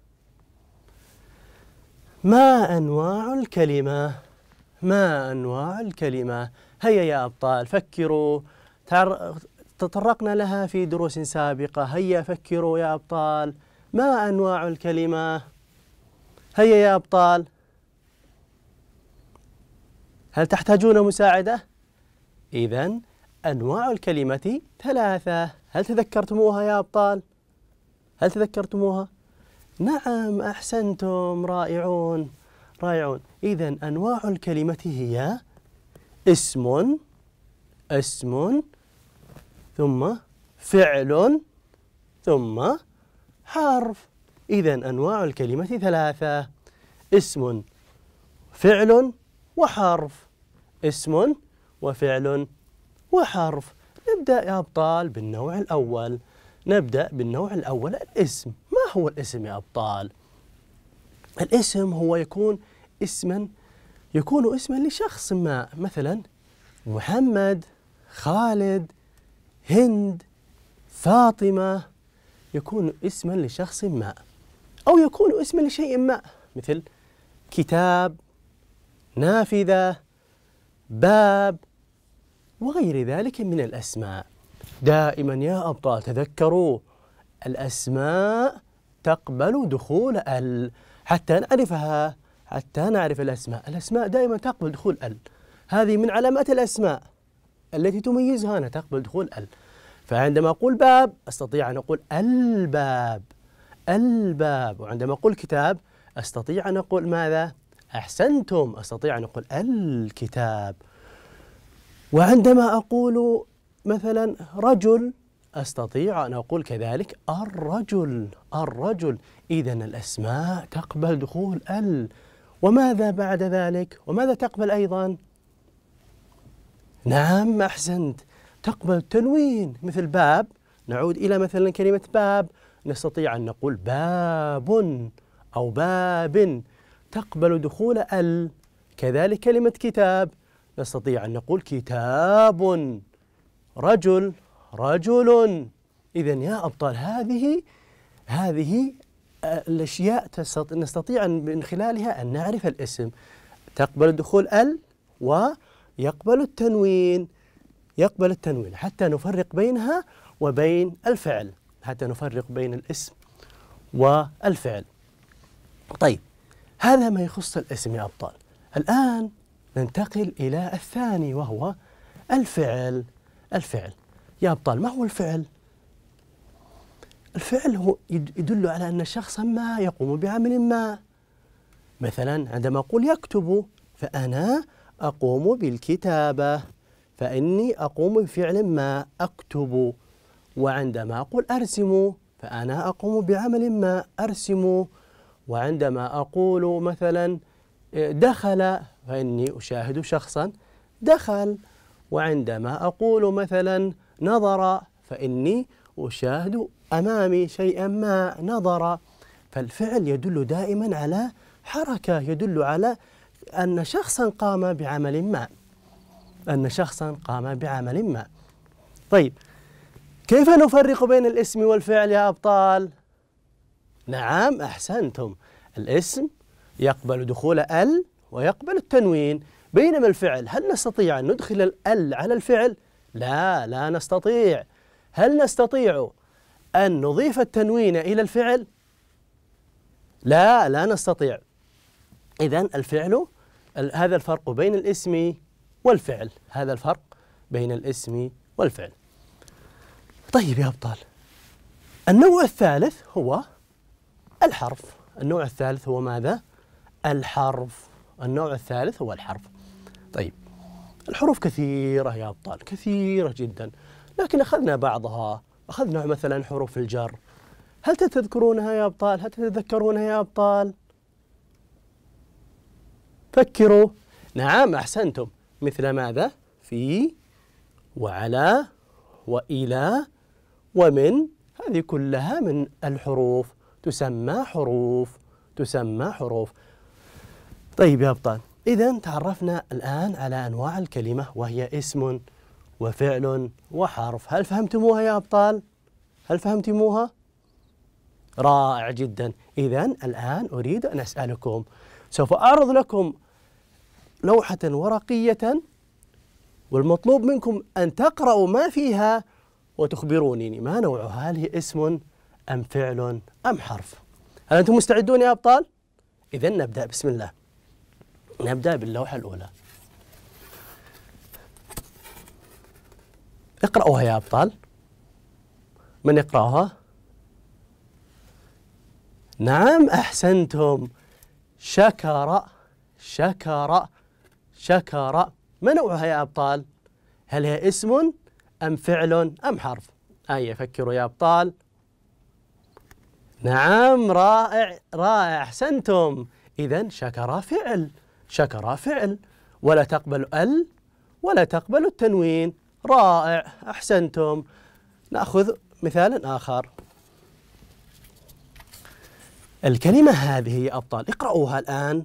ما أنواع الكلمة؟ ما أنواع الكلمة؟ هيا يا أبطال فكروا، تطرقنا لها في دروس سابقة. هيا فكروا يا أبطال، ما أنواع الكلمة؟ هيا يا أبطال، هل تحتاجون مساعدة؟ إذن أنواع الكلمة ثلاثة. هل تذكرتموها يا أبطال؟ هل تذكرتموها؟ نعم، أحسنتم، رائعون رائعون. إذن أنواع الكلمة هي اسم، اسم، ثم فعل، ثم حرف. إذن أنواع الكلمة ثلاثة: اسم، فعل، وحرف. اسم وفعل وحرف. نبدأ يا أبطال بالنوع الأول. نبدأ بالنوع الأول، الاسم. ما هو الاسم يا أبطال؟ الاسم هو يكون اسما يكون اسما لشخص ما، مثلا محمد، خالد، هند، فاطمة. يكون اسما لشخص ما، أو يكون اسما لشيء ما، مثل كتاب، نافذة، باب، وغير ذلك من الأسماء. دائما يا أبطال تذكروا، الأسماء تقبل دخول ال، حتى نعرفها، حتى نعرف الأسماء. الأسماء دائما تقبل دخول ال، هذه من علامات الأسماء التي تميزها أنها تقبل دخول ال. فعندما أقول باب أستطيع أن أقول الباب، الباب. وعندما أقول كتاب أستطيع أن أقول ماذا؟ أحسنتم، أستطيع أن أقول الكتاب. وعندما أقول مثلا رجل أستطيع أن أقول كذلك الرجل، الرجل. إذن الأسماء تقبل دخول ال. وماذا بعد ذلك؟ وماذا تقبل أيضا؟ نعم، أحسنت، تقبل التنوين، مثل باب. نعود إلى مثلا كلمة باب، نستطيع أن نقول باب أو باب، تقبل دخول ال. كذلك كلمة كتاب، نستطيع أن نقول كتاب. رجل، رجل. إذن يا أبطال هذه هذه الأشياء نستطيع من خلالها أن نعرف الاسم. تقبل دخول ال، ويقبل التنوين، يقبل التنوين حتى نفرق بينها وبين الفعل، حتى نفرق بين الاسم والفعل. طيب، هذا ما يخص الاسم يا أبطال. الآن ننتقل إلى الثاني، وهو الفعل. الفعل يا أبطال، ما هو الفعل؟ الفعل هو يدل على أن شخصا ما يقوم بعمل ما. مثلا عندما أقول يكتب، فأنا أقوم بالكتابة، فإني أقوم بفعل ما، أكتب. وعندما أقول أرسموا فأنا أقوم بعمل ما، أرسموا. وعندما أقول مثلا دخل فإني أشاهد شخصا دخل. وعندما أقول مثلا نظر فإني أشاهد أمامي شيئا ما نظر. فالفعل يدل دائما على حركة، يدل على أن شخصا قام بعمل ما، أن شخصا قام بعمل ما. طيب كيف نفرق بين الاسم والفعل يا أبطال؟ نعم أحسنتم، الاسم يقبل دخول ال ويقبل التنوين، بينما الفعل هل نستطيع أن ندخل ال على الفعل؟ لا لا نستطيع. هل نستطيع أن نضيف التنوين إلى الفعل؟ لا لا نستطيع. إذن الفعل هذا الفرق بين الاسم والفعل، هذا الفرق بين الاسم والفعل. طيب يا أبطال، النوع الثالث هو الحرف. النوع الثالث هو ماذا؟ الحرف. النوع الثالث هو الحرف. طيب الحروف كثيرة يا أبطال، كثيرة جدا، لكن أخذنا بعضها. أخذنا مثلا حروف الجر، هل تتذكرونها يا أبطال؟ هل تتذكرونها يا أبطال؟ فكروا. نعم أحسنتم، مثل ماذا؟ في وعلى وإلى ومن، هذه كلها من الحروف، تسمى حروف، تسمى حروف. طيب يا أبطال، إذن تعرفنا الآن على أنواع الكلمة، وهي اسم وفعل وحرف. هل فهمتموها يا أبطال؟ هل فهمتموها؟ رائع جدا. إذن الآن أريد أن أسألكم، سوف أعرض لكم لوحة ورقية، والمطلوب منكم أن تقرأوا ما فيها وتخبرونني ما نوعها، هل هي اسم أم فعل أم حرف؟ هل أنتم مستعدون يا أبطال؟ إذن نبدأ، بسم الله. نبدأ باللوحة الأولى. اقرأوها يا أبطال. من يقرأها؟ نعم أحسنتم، شكر شكر شكر. ما نوعها يا أبطال؟ هل هي اسم أم فعل أم حرف؟ آية، فكروا يا أبطال. نعم رائع رائع أحسنتم. إذن شكر فعل، شكر فعل، ولا تقبل ال ولا تقبل التنوين. رائع أحسنتم. نأخذ مثال آخر. الكلمة هذه يا أبطال اقرأوها الآن.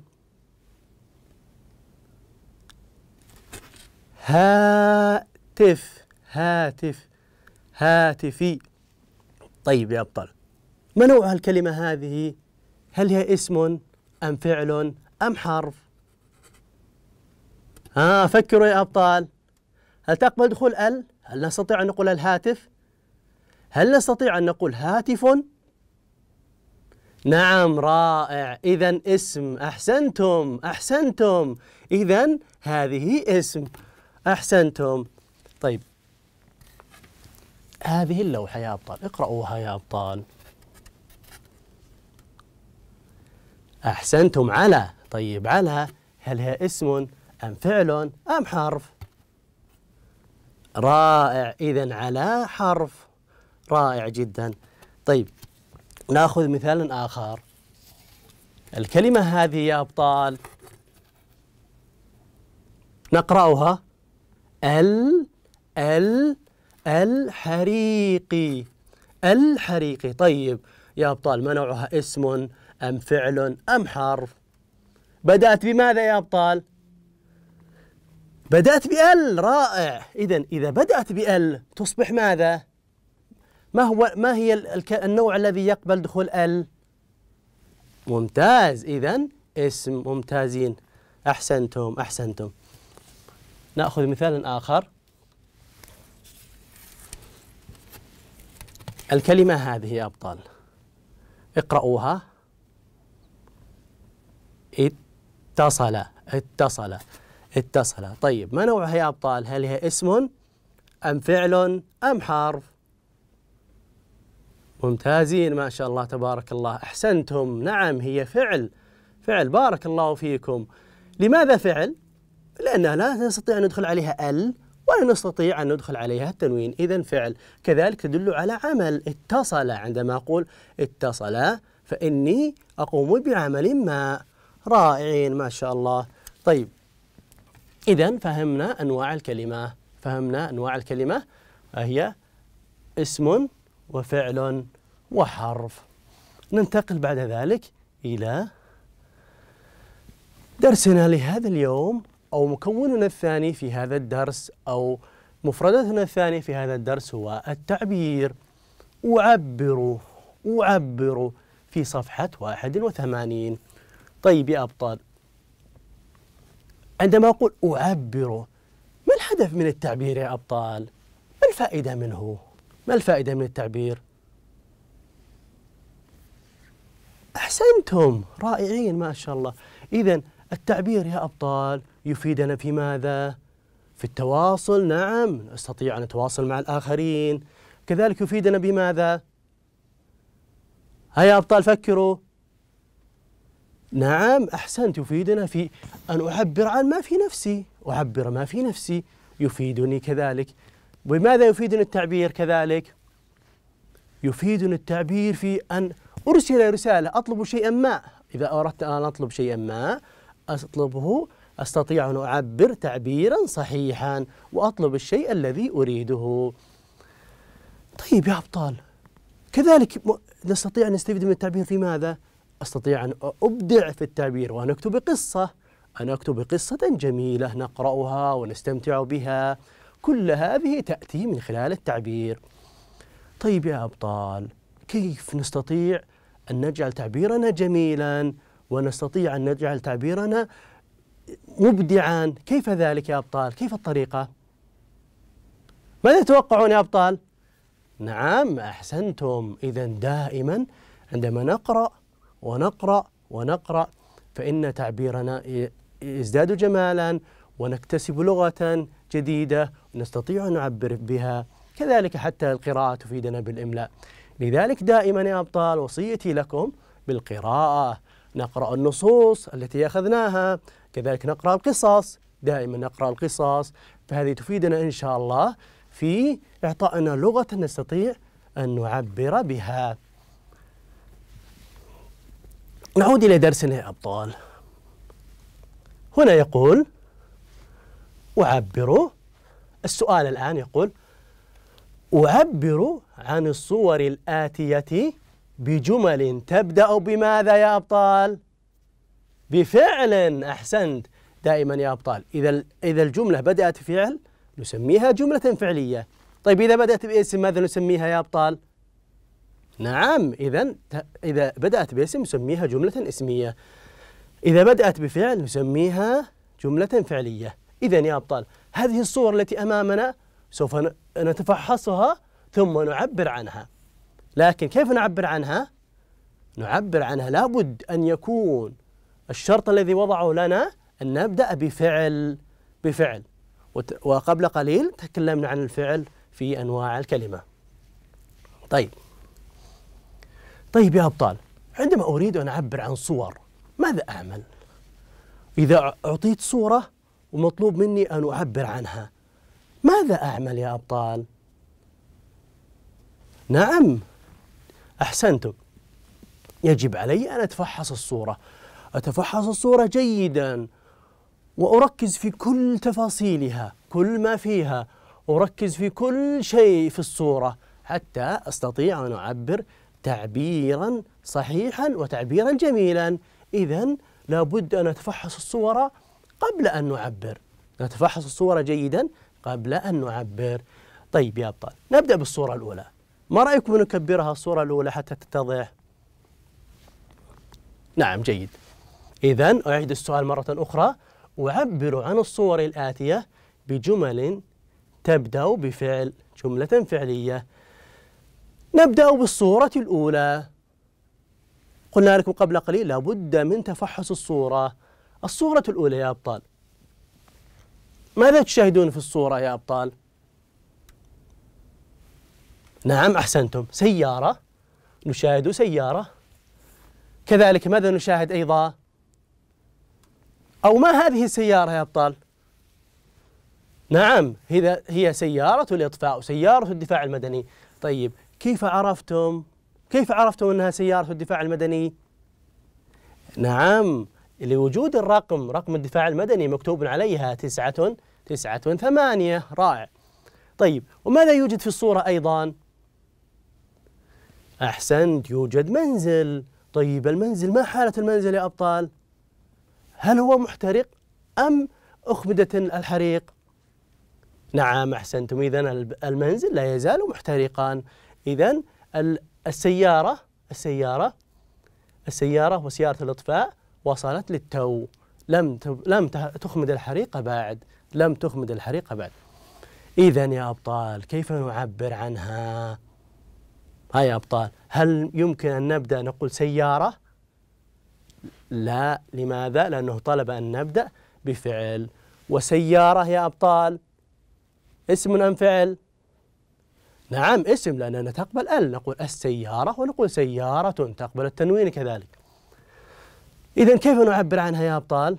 هاتف هاتف هاتفي. طيب يا أبطال، ما نوع الكلمة هذه؟ هل هي اسم أم فعل أم حرف؟ ها فكروا يا أبطال. هل تقبل دخول ال؟ هل نستطيع أن نقول الهاتف؟ هل نستطيع أن نقول هاتف؟ نعم رائع. إذن اسم. أحسنتم أحسنتم. إذن هذه اسم. أحسنتم. طيب هذه اللوحة يا أبطال اقرأوها يا أبطال. أحسنتم، على. طيب على هل هي اسم أم فعل أم حرف؟ رائع. إذن على حرف. رائع جدا. طيب نأخذ مثال آخر. الكلمة هذه يا أبطال نقرأها. ال ال الحريقي الحريقي. طيب يا أبطال، ما نوعها؟ اسم أم فعل أم حرف؟ بدأت بماذا يا أبطال؟ بدأت بال. رائع. إذن إذا بدأت بال تصبح ماذا؟ ما هو ما هي النوع الذي يقبل دخول ال؟ ممتاز. إذن اسم. ممتازين. أحسنتم أحسنتم. نأخذ مثال آخر. الكلمة هذه يا أبطال اقرأوها. اتصل اتصل اتصل. طيب ما نوعها يا أبطال؟ هل هي اسم أم فعل أم حرف؟ ممتازين ما شاء الله تبارك الله. أحسنتم. نعم هي فعل. فعل. بارك الله فيكم. لماذا فعل؟ لأنها لا نستطيع أن ندخل عليها ال ولا نستطيع أن ندخل عليها التنوين. إذن فعل كذلك تدل على عمل. اتصل، عندما أقول اتصل فإني أقوم بعمل ما. رائعين ما شاء الله. طيب إذن فهمنا أنواع الكلمة، فهمنا أنواع الكلمة هي اسم وفعل وحرف. ننتقل بعد ذلك إلى درسنا لهذا اليوم، أو مكوننا الثاني في هذا الدرس، أو مفردتنا الثانية في هذا الدرس هو التعبير. أعبر، أعبر في صفحة واحد وثمانين. طيب يا أبطال، عندما أقول أعبر، ما الهدف من التعبير يا أبطال؟ ما الفائدة منه؟ ما الفائدة من التعبير؟ أحسنتم، رائعين ما شاء الله. إذن التعبير يا أبطال يفيدنا في ماذا؟ في التواصل. نعم، نستطيع أن نتواصل مع الآخرين. كذلك يفيدنا بماذا؟ هيا أبطال فكروا. نعم أحسنت، يفيدنا في أن أعبر عن ما في نفسي، أعبر ما في نفسي يفيدني كذلك. بماذا يفيدني التعبير كذلك؟ يفيدني التعبير في أن أرسل رسالة، أطلب شيئا ما. إذا أردت أن أطلب شيئا ما أطلبه، أستطيع أن أعبر تعبيرا صحيحا وأطلب الشيء الذي أريده. طيب يا أبطال، كذلك نستطيع أن نستفيد من التعبير في ماذا؟ أستطيع أن أبدع في التعبير وأن أكتب قصة، أن أكتب قصة جميلة نقرأها ونستمتع بها. كل هذه تأتي من خلال التعبير. طيب يا أبطال، كيف نستطيع أن نجعل تعبيرنا جميلا ونستطيع أن نجعل تعبيرنا مبدعا؟ كيف ذلك يا أبطال؟ كيف الطريقة؟ ماذا تتوقعون يا أبطال؟ نعم أحسنتم. إذن دائما عندما نقرأ ونقرأ ونقرأ فإن تعبيرنا يزداد جمالا ونكتسب لغة جديدة ونستطيع أن نعبر بها. كذلك حتى القراءة تفيدنا بالإملاء. لذلك دائما يا أبطال وصيتي لكم بالقراءة. نقرأ النصوص التي أخذناها، كذلك نقرأ القصص، دائما نقرأ القصص، فهذه تفيدنا إن شاء الله في إعطائنا لغة نستطيع أن نعبر بها. نعود إلى درسنا يا أبطال. هنا يقول أعبر. السؤال الآن يقول أعبر عن الصور الآتية بجمل تبدأ بماذا يا أبطال؟ بفعل. أحسنت. دائما يا أبطال إذا إذا الجملة بدأت بفعل نسميها جملة فعلية. طيب إذا بدأت باسم ماذا نسميها يا أبطال؟ نعم، إذا إذا بدأت باسم نسميها جملة اسمية. إذا بدأت بفعل نسميها جملة فعلية. إذا يا أبطال هذه الصور التي أمامنا سوف نتفحصها ثم نعبر عنها. لكن كيف نعبر عنها؟ نعبر عنها لابد أن يكون الشرط الذي وضعه لنا أن نبدأ بفعل بفعل وقبل قليل تكلمنا عن الفعل في أنواع الكلمة. طيب طيب يا أبطال، عندما أريد أن أعبر عن صور ماذا أعمل؟ إذا أعطيت صورة ومطلوب مني أن أعبر عنها ماذا أعمل يا أبطال؟ نعم أحسنتم، يجب علي أن أتفحص الصورة، أتفحص الصورة جيدا وأركز في كل تفاصيلها، كل ما فيها، أركز في كل شيء في الصورة حتى أستطيع أن أعبر تعبيرا صحيحا وتعبيرا جميلا. إذن لابد أن نتفحص الصورة قبل أن نعبر، نتفحص الصورة جيدا قبل أن نعبر. طيب يا أبطال، نبدأ بالصورة الأولى. ما رأيكم نكبرها الصورة الأولى حتى تتضح؟ نعم جيد. إذن أعيد السؤال مرة أخرى. أعبر عن الصور الآتية بجمل تبدأ بفعل، جملة فعلية. نبدأ بالصورة الأولى. قلنا لكم قبل قليل لابد من تفحص الصورة. الصورة الأولى يا أبطال، ماذا تشاهدون في الصورة يا أبطال؟ نعم أحسنتم، سيارة، نشاهد سيارة. كذلك ماذا نشاهد أيضا؟ أو ما هذه السيارة يا أبطال؟ نعم، هي هي سيارة الإطفاء وسيارة الدفاع المدني. طيب كيف عرفتم؟ كيف عرفتم أنها سيارة الدفاع المدني؟ نعم، لوجود الرقم، رقم الدفاع المدني مكتوب عليها تسعة تسعة ثمانية. رائع. طيب وماذا يوجد في الصورة أيضا؟ أحسنت، يوجد منزل. طيب المنزل، ما حالة المنزل يا أبطال؟ هل هو محترق أم أخمدت الحريق؟ نعم أحسنتم، إذن المنزل لا يزال محترقا. إذن السيارة السيارة السيارة وسيارة الإطفاء وصلت للتو، لم لم تخمد الحريق بعد، لم تخمد الحريق بعد. إذن يا أبطال كيف نعبر عنها؟ هاي يا أبطال، هل يمكن أن نبدأ نقول سيارة؟ لا، لماذا؟ لأنه طلب أن نبدأ بفعل. وسيارة يا أبطال اسم أم فعل؟ نعم اسم، لأننا تقبل ال، نقول السيارة ونقول سيارة، تقبل التنوين كذلك. إذن كيف نعبر عنها يا أبطال؟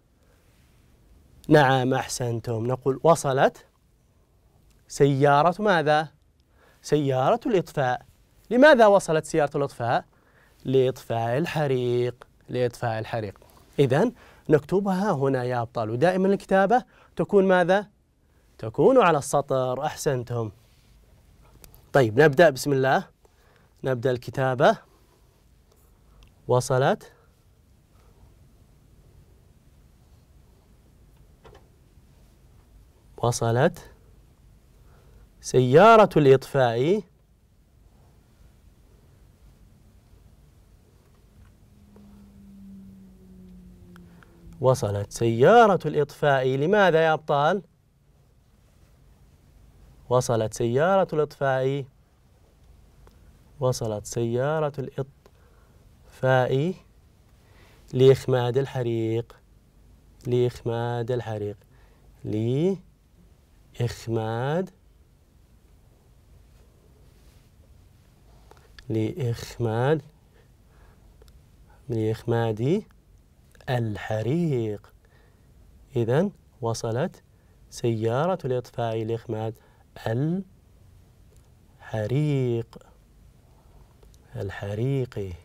نعم أحسنتم، نقول وصلت سيارة ماذا؟ سيارة الإطفاء. لماذا وصلت سيارة الإطفاء؟ لإطفاء الحريق، لإطفاء الحريق. إذن نكتبها هنا يا أبطال، ودائما الكتابة تكون ماذا؟ تكون على السطر. أحسنتم. طيب نبدأ، بسم الله، نبدأ الكتابة. وصلت وصلت سيارة الإطفاء وصلت سيارة الإطفاء. لماذا يا أبطال؟ وصلت سيارة الإطفاء وصلت سيارة الإطفاء لإخماد الحريق، لإخماد الحريق، لإخماد لإخماد لإخماد الحريق. إذن وصلت سيارة الإطفاء لإخماد الحريق الحريق.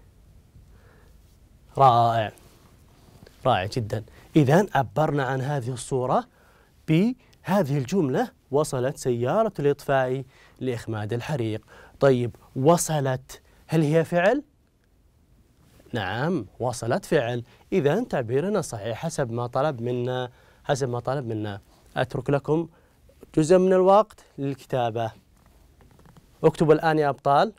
رائع، رائع جدا. إذن عبرنا عن هذه الصورة بهذه الجملة: وصلت سيارة الإطفاء لإخماد الحريق. طيب وصلت، هل هي فعل؟ نعم وصلت فعل. إذن تعبيرنا صحيح حسب ما طلب منا، حسب ما طلب منا. أترك لكم جزء من الوقت للكتابة. اكتبوا الآن يا أبطال.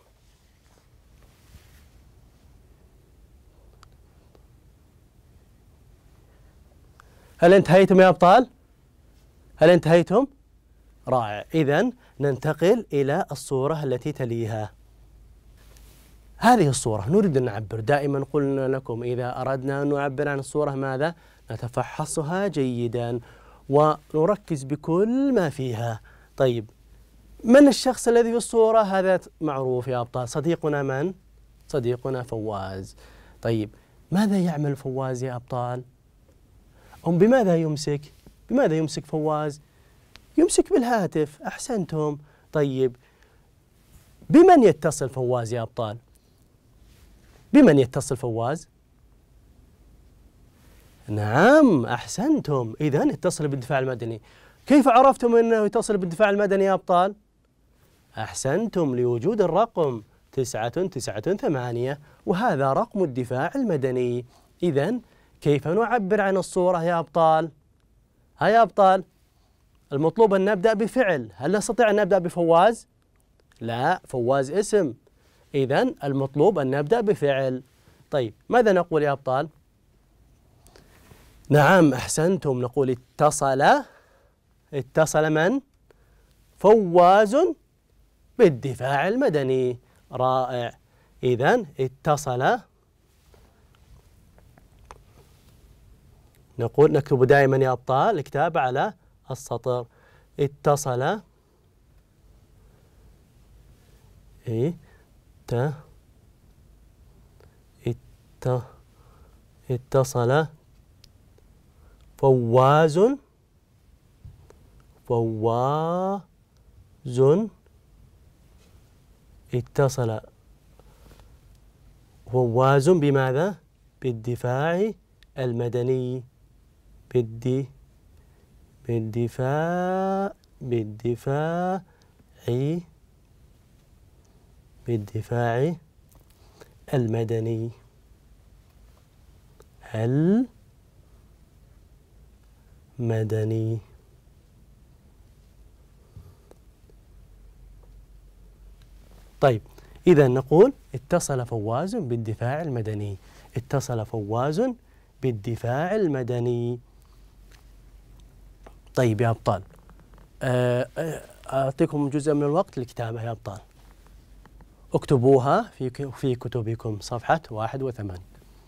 هل انتهيتم يا أبطال؟ هل انتهيتم؟ رائع. إذن ننتقل إلى الصورة التي تليها. هذه الصورة نريد أن نعبر. دائما قلنا لكم إذا أردنا أن نعبر عن الصورة ماذا؟ نتفحصها جيدا ونركز بكل ما فيها. طيب من الشخص الذي في الصورة؟ هذا معروف يا أبطال، صديقنا من؟ صديقنا فواز. طيب ماذا يعمل فواز يا أبطال؟ أم بماذا يمسك؟ بماذا يمسك فواز؟ يمسك بالهاتف. أحسنتم. طيب بمن يتصل فواز يا أبطال؟ بمن يتصل فواز؟ نعم أحسنتم. إذن اتصل بالدفاع المدني. كيف عرفتم أنه يتصل بالدفاع المدني يا أبطال؟ أحسنتم، لوجود الرقم تسعة تسعة ثمانية، وهذا رقم الدفاع المدني. إذن كيف نعبر عن الصورة يا أبطال؟ ها يا أبطال، المطلوب أن نبدأ بفعل. هل نستطيع أن نبدأ بفواز؟ لا، فواز اسم. إذن المطلوب أن نبدأ بفعل. طيب ماذا نقول يا أبطال؟ نعم أحسنتم، نقول اتصل اتصل من؟ فواز بالدفاع المدني. رائع. إذن اتصل، نقول نكتب دائما يا أبطال الكتابة على السطر. اتصل إيه ت ات اتصل فواز فواز اتصل فواز بماذا؟ بالدفاع المدني بالدي بالدفاع بالدفاع بالدفاع المدني المدني. طيب إذا نقول اتصل فواز بالدفاع المدني، اتصل فواز بالدفاع المدني. طيب يا أبطال، أعطيكم جزء من الوقت للكتابة يا أبطال، اكتبوها في في كتبكم صفحة واحد وثمان.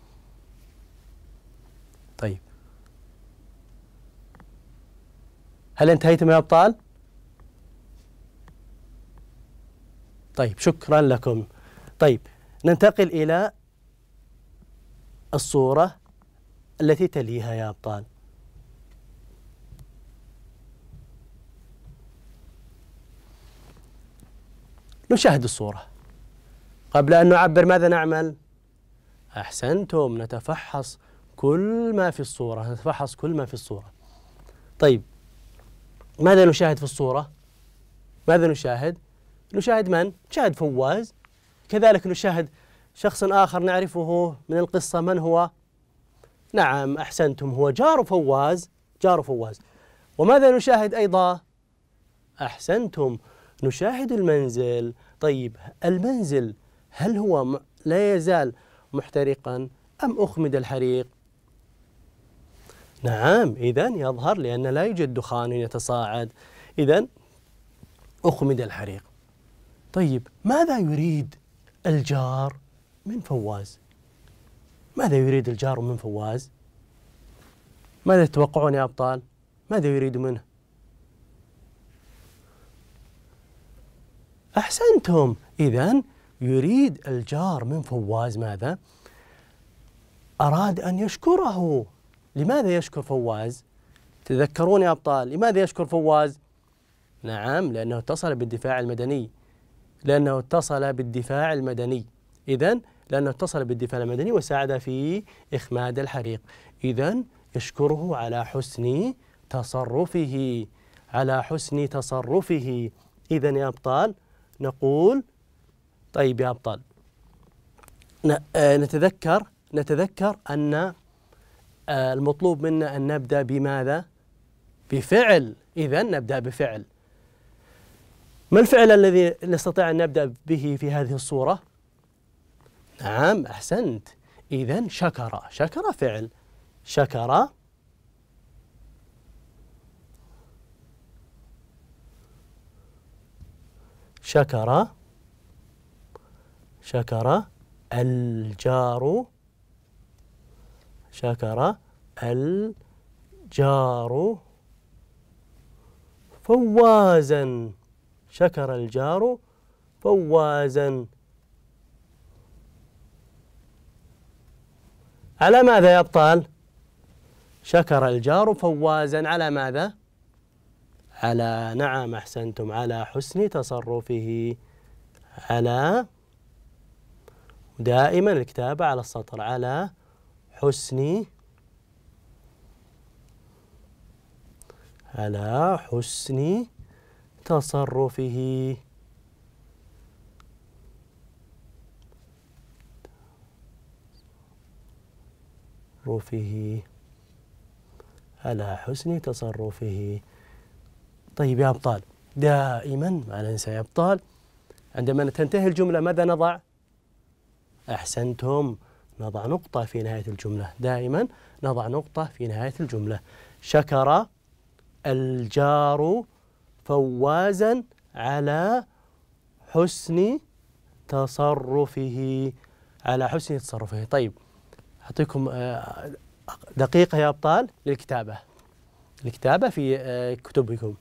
طيب هل انتهيتم يا أبطال؟ طيب شكرا لكم. طيب ننتقل إلى الصورة التي تليها يا أبطال. نشاهد الصورة. قبل أن نعبر ماذا نعمل؟ أحسنتم، نتفحص كل ما في الصورة، نتفحص كل ما في الصورة. طيب ماذا نشاهد في الصورة؟ ماذا نشاهد؟ نشاهد من؟ نشاهد فواز. كذلك نشاهد شخص آخر نعرفه من القصة، من هو؟ نعم أحسنتم، هو جار فواز، جار فواز. وماذا نشاهد أيضا؟ أحسنتم، نشاهد المنزل. طيب المنزل هل هو لا يزال محترقا أم أخمد الحريق؟ نعم إذن يظهر لأن لا يوجد دخان يتصاعد، إذن أخمد الحريق. طيب ماذا يريد الجار من فواز؟ ماذا يريد الجار من فواز؟ ماذا تتوقعون يا أبطال؟ ماذا يريد منه؟ أحسنتم، إذن يريد الجار من فواز ماذا؟ أراد أن يشكره. لماذا يشكر فواز؟ تذكرون يا أبطال، لماذا يشكر فواز؟ نعم لأنه اتصل بالدفاع المدني، لأنه اتصل بالدفاع المدني. إذن لأنه اتصل بالدفاع المدني وساعد في إخماد الحريق، إذن يشكره على حسن تصرفه، على حسن تصرفه. إذن يا أبطال نقول، طيب يا أبطال نتذكر نتذكر أن المطلوب منا أن نبدأ بماذا؟ بفعل. إذن نبدأ بفعل. ما الفعل الذي نستطيع أن نبدأ به في هذه الصورة؟ نعم أحسنت، إذن شكر. شكر فعل، شكر شكر شكر الجار شكر الجار فوازا. شكر الجار فوازا على ماذا يا أبطال؟ شكر الجار فوازا على ماذا؟ على، نعم أحسنتم، على حسن تصرفه. على، دائما الكتابة على السطر، على حسن على حسن تصرفه. تصرفه على حسن تصرفه. طيب يا أبطال دائما ما ننسى يا أبطال، عندما تنتهي الجملة ماذا نضع؟ أحسنتم، نضع نقطة في نهاية الجملة. دائما نضع نقطة في نهاية الجملة. شكر الجار فوازا على حسن تصرفه، على حسن تصرفه. طيب أعطيكم دقيقة يا أبطال للكتابة، الكتابة في كتبكم.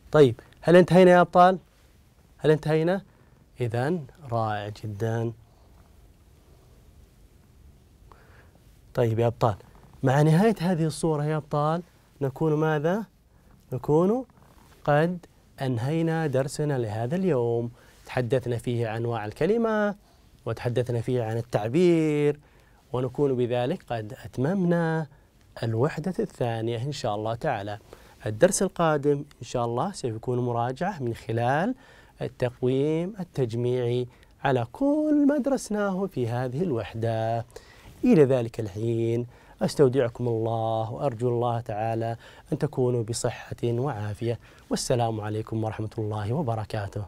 طيب هل انتهينا يا أبطال؟ هل انتهينا؟ إذن رائع جدا. طيب يا أبطال، مع نهاية هذه الصورة يا أبطال نكون ماذا؟ نكون قد أنهينا درسنا لهذا اليوم. تحدثنا فيه عن أنواع الكلمة، وتحدثنا فيه عن التعبير، ونكون بذلك قد أتممنا الوحدة الثانية إن شاء الله تعالى. الدرس القادم إن شاء الله سيكون مراجعة من خلال التقويم التجميعي على كل ما درسناه في هذه الوحدة. إلى ذلك الحين أستودعكم الله، وأرجو الله تعالى أن تكونوا بصحة وعافية، والسلام عليكم ورحمة الله وبركاته.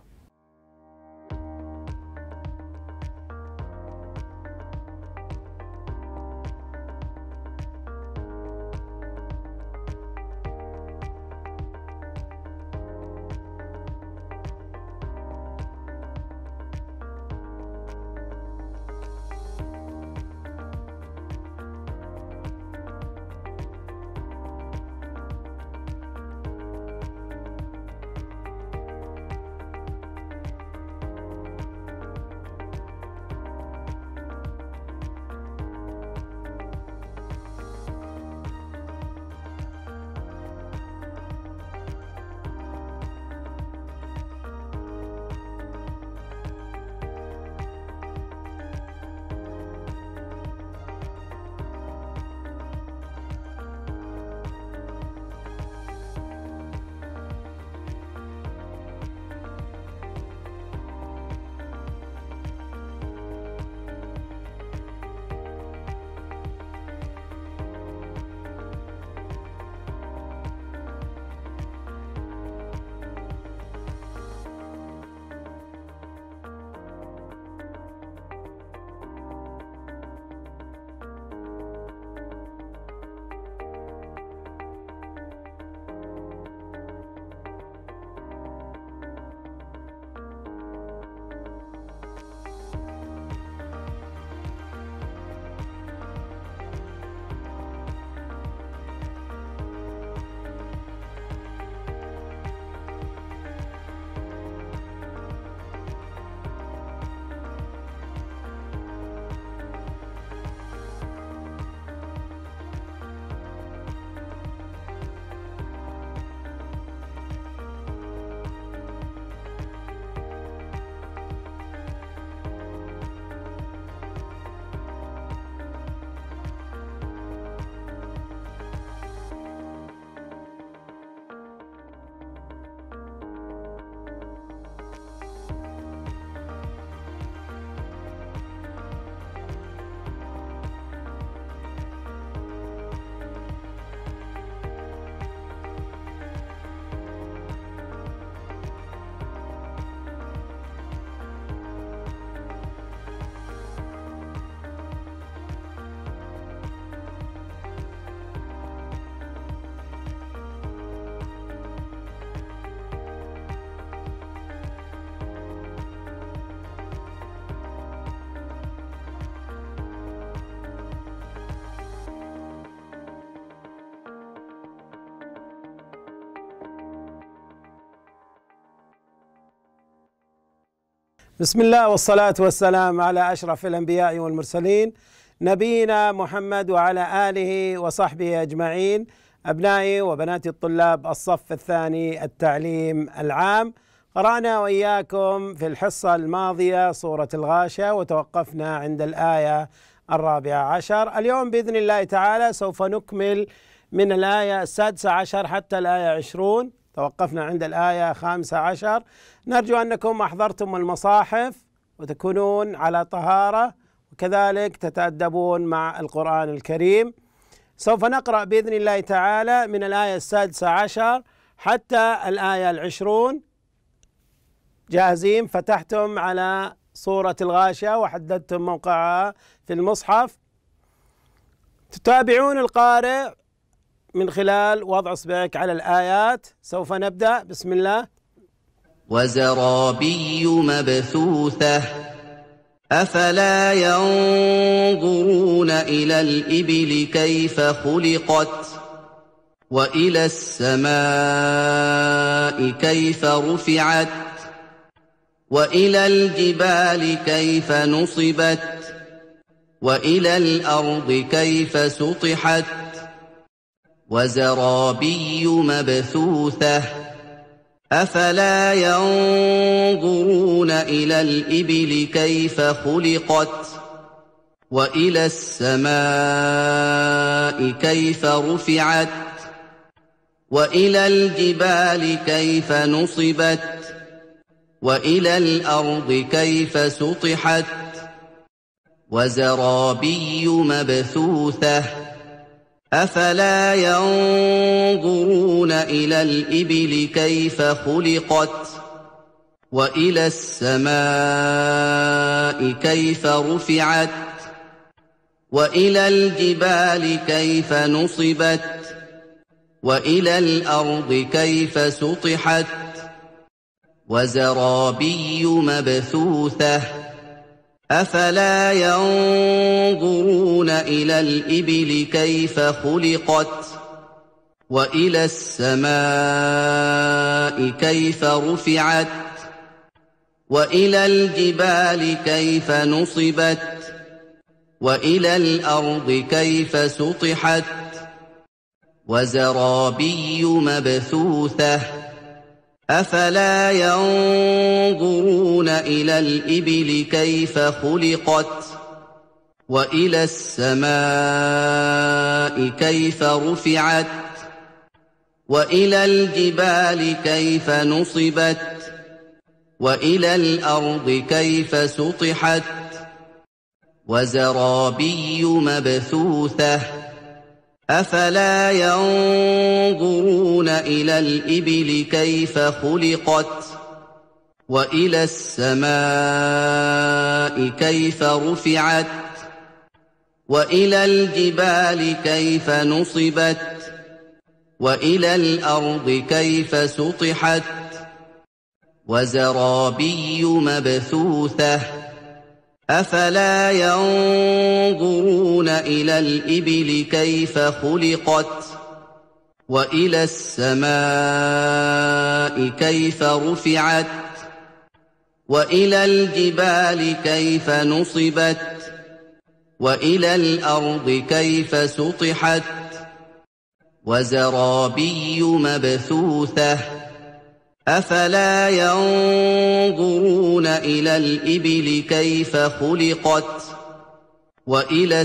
بسم الله والصلاة والسلام على أشرف الأنبياء والمرسلين نبينا محمد وعلى آله وصحبه أجمعين. أبنائي وبناتي الطلاب الصف الثاني التعليم العام، قرأنا وإياكم في الحصة الماضية سورة الغاشية وتوقفنا عند الآية الرابعة عشر. اليوم بإذن الله تعالى سوف نكمل من الآية السادسة عشر حتى الآية عشرون. توقفنا عند الآية خامسة عشر. نرجو أنكم أحضرتم المصاحف وتكونون على طهارة، وكذلك تتأدبون مع القرآن الكريم. سوف نقرأ بإذن الله تعالى من الآية السادسة عشر حتى الآية العشرون. جاهزين؟ فتحتم على سورة الغاشية وحددتم موقعها في المصحف. تتابعون القارئ من خلال وضع إصبعك على الآيات. سوف نبدأ. بسم الله. وزرابي مبثوثة أفلا ينظرون إلى الإبل كيف خلقت وإلى السماء كيف رفعت وإلى الجبال كيف نصبت وإلى الأرض كيف سطحت وزرابي مبثوثة أفلا ينظرون إلى الإبل كيف خلقت وإلى السماء كيف رفعت وإلى الجبال كيف نصبت وإلى الأرض كيف سطحت وزرابي مبثوثة أفلا ينظرون إلى الإبل كيف خلقت وإلى السماء كيف رفعت وإلى الجبال كيف نصبت وإلى الأرض كيف سطحت وزرابي مبثوثة أفلا ينظرون إلى الإبل كيف خلقت وإلى السماء كيف رفعت وإلى الجبال كيف نصبت وإلى الأرض كيف سطحت وزرابي مبثوثة أفلا ينظرون إلى الإبل كيف خلقت وإلى السماء كيف رفعت وإلى الجبال كيف نصبت وإلى الأرض كيف سطحت وزرابي مبثوثة أفلا ينظرون إلى الإبل كيف خلقت وإلى السماء كيف رفعت وإلى الجبال كيف نصبت وإلى الأرض كيف سطحت وزرابي مبثوثة أفلا ينظرون إلى الإبل كيف خلقت وإلى السماء كيف رفعت وإلى الجبال كيف نصبت وإلى الأرض كيف سطحت وزرابي مبثوثة أفلا ينظرون إلى الإبل كيف خلقت وإلى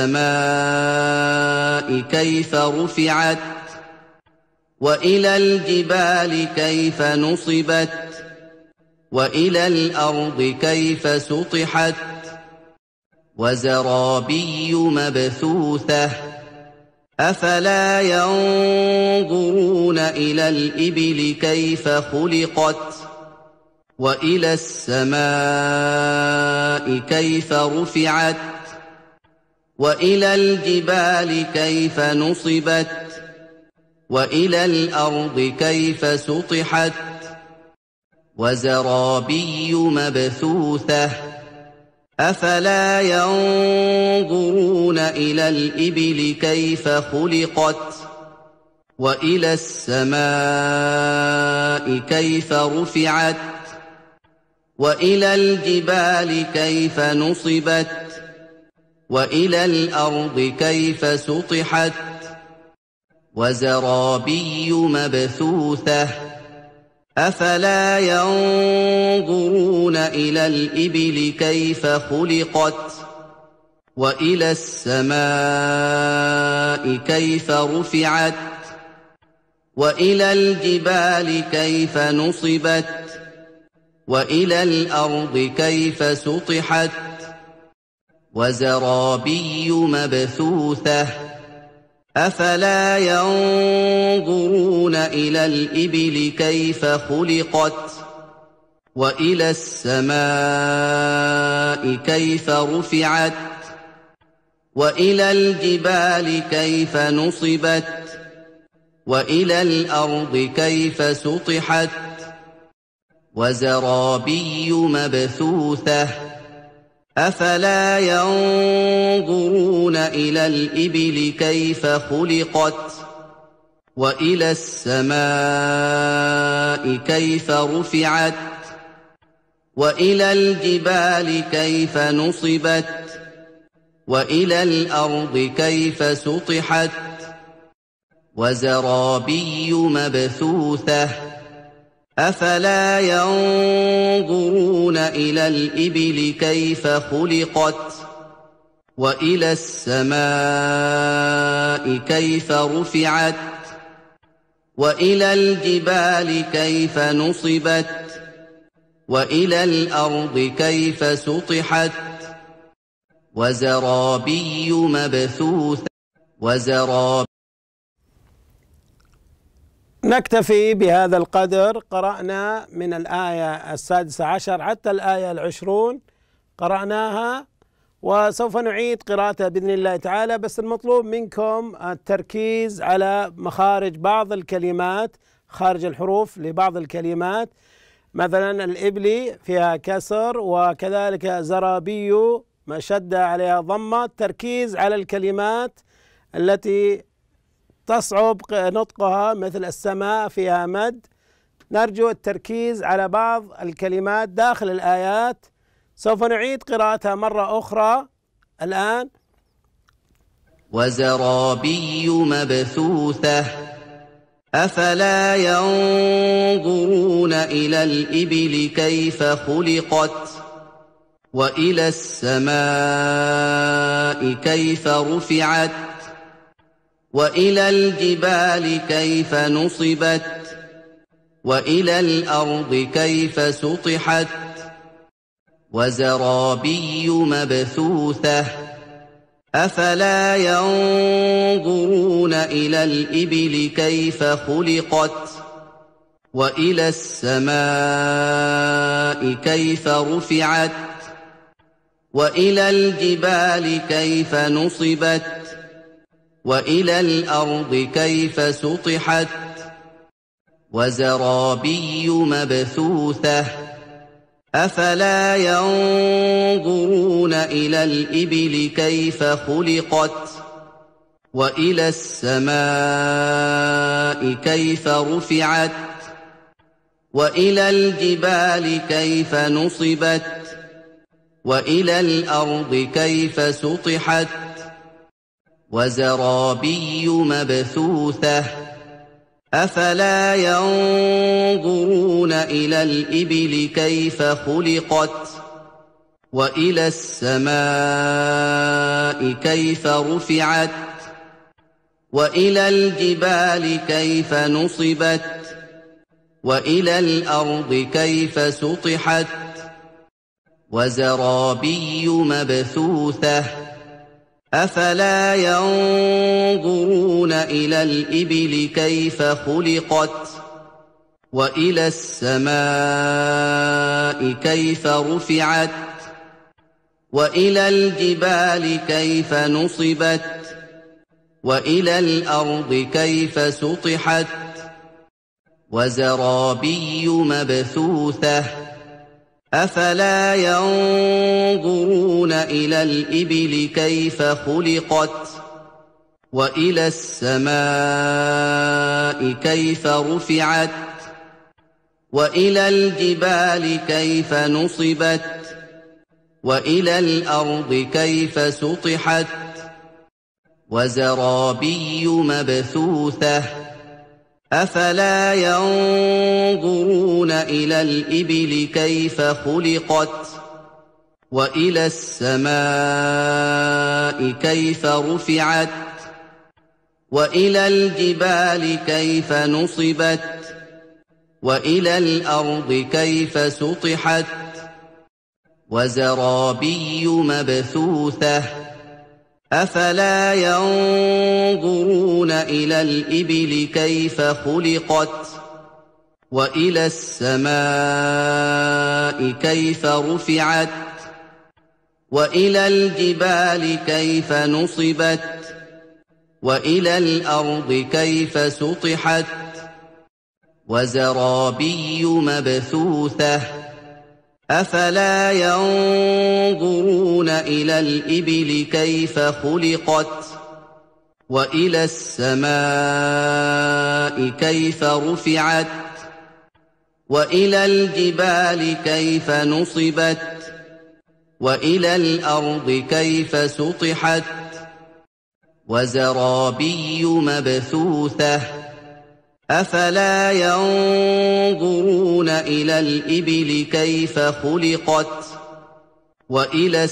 السماء كيف رفعت وإلى الجبال كيف نصبت وإلى الأرض كيف سطحت وزرابي مبثوثة أفلا ينظرون إلى الإبل كيف خلقت وإلى السماء كيف رفعت وإلى الجبال كيف نصبت وإلى الأرض كيف سطحت وزرابي مبثوثة أفلا ينظرون إلى الإبل كيف خلقت وإلى السماء كيف رفعت وإلى الجبال كيف نصبت وإلى الأرض كيف سطحت وزرابي مبثوثة أفلا ينظرون إلى الإبل كيف خلقت وإلى السماء كيف رفعت وإلى الجبال كيف نصبت وإلى الأرض كيف سطحت وزرابي مبثوثة أفلا ينظرون إلى الإبل كيف خلقت وإلى السماء كيف رفعت وإلى الجبال كيف نصبت وإلى الأرض كيف سطحت وزرابي مبثوثة أفلا ينظرون إلى الإبل كيف خلقت وإلى السماء كيف رفعت وإلى الجبال كيف نصبت وإلى الأرض كيف سطحت وزرابي مبثوثة أفلا ينظرون إلى الإبل كيف خلقت وإلى السماء كيف رفعت وإلى الجبال كيف نصبت وإلى الأرض كيف سطحت وزرابي مبثوثة وزرابي. نكتفي بهذا القدر. قرأنا من الآية السادسة عشر حتى الآية العشرون قرأناها، وسوف نعيد قراءتها بإذن الله تعالى، بس المطلوب منكم التركيز على مخارج بعض الكلمات، خارج الحروف لبعض الكلمات. مثلا الإبل فيها كسر، وكذلك زرابي ما شد عليها ضمة. تركيز على الكلمات التي تصعب نطقها، مثل السماء فيها مد. نرجو التركيز على بعض الكلمات داخل الآيات. سوف نعيد قراءتها مرة أخرى الآن. وزرابي مبثوثة أفلا ينظرون إلى الإبل كيف خلقت وإلى السماء كيف رفعت وإلى الجبال كيف نصبت وإلى الأرض كيف سطحت وزرابي مبثوثة أفلا ينظرون إلى الإبل كيف خلقت وإلى السماء كيف رفعت وإلى الجبال كيف نصبت وإلى الأرض كيف سطحت وزرابي مبثوثة أفلا ينظرون إلى الإبل كيف خلقت وإلى السماء كيف رفعت وإلى الجبال كيف نصبت وإلى الأرض كيف سطحت وزرابي مبثوثة أفلا ينظرون إلى الإبل كيف خلقت وإلى السماء كيف رفعت وإلى الجبال كيف نصبت وإلى الأرض كيف سطحت وزرابي مبثوثة أفلا ينظرون إلى الإبل كيف خلقت وإلى السماء كيف رفعت وإلى الجبال كيف نصبت وإلى الأرض كيف سطحت وزرابي مبثوثة أفلا ينظرون إلى الإبل كيف خلقت وإلى السماء كيف رفعت وإلى الجبال كيف نصبت وإلى الأرض كيف سطحت وزرابي مبثوثة أفلا ينظرون إلى الإبل كيف خلقت وإلى السماء كيف رفعت وإلى الجبال كيف نصبت وإلى الأرض كيف سطحت وزرابي مبثوثة أفلا ينظرون إلى الإبل كيف خلقت وإلى السماء كيف رفعت وإلى الجبال كيف نصبت وإلى الأرض كيف سطحت وزرابي مبثوثة أفلا ينظرون إلى الإبل كيف خلقت وإلى السماء كيف رفعت وإلى الجبال كيف نصبت وإلى الأرض كيف سطحت وزرابي مبثوثة أفلا ينظرون إلى الإبل كيف خلقت وإلى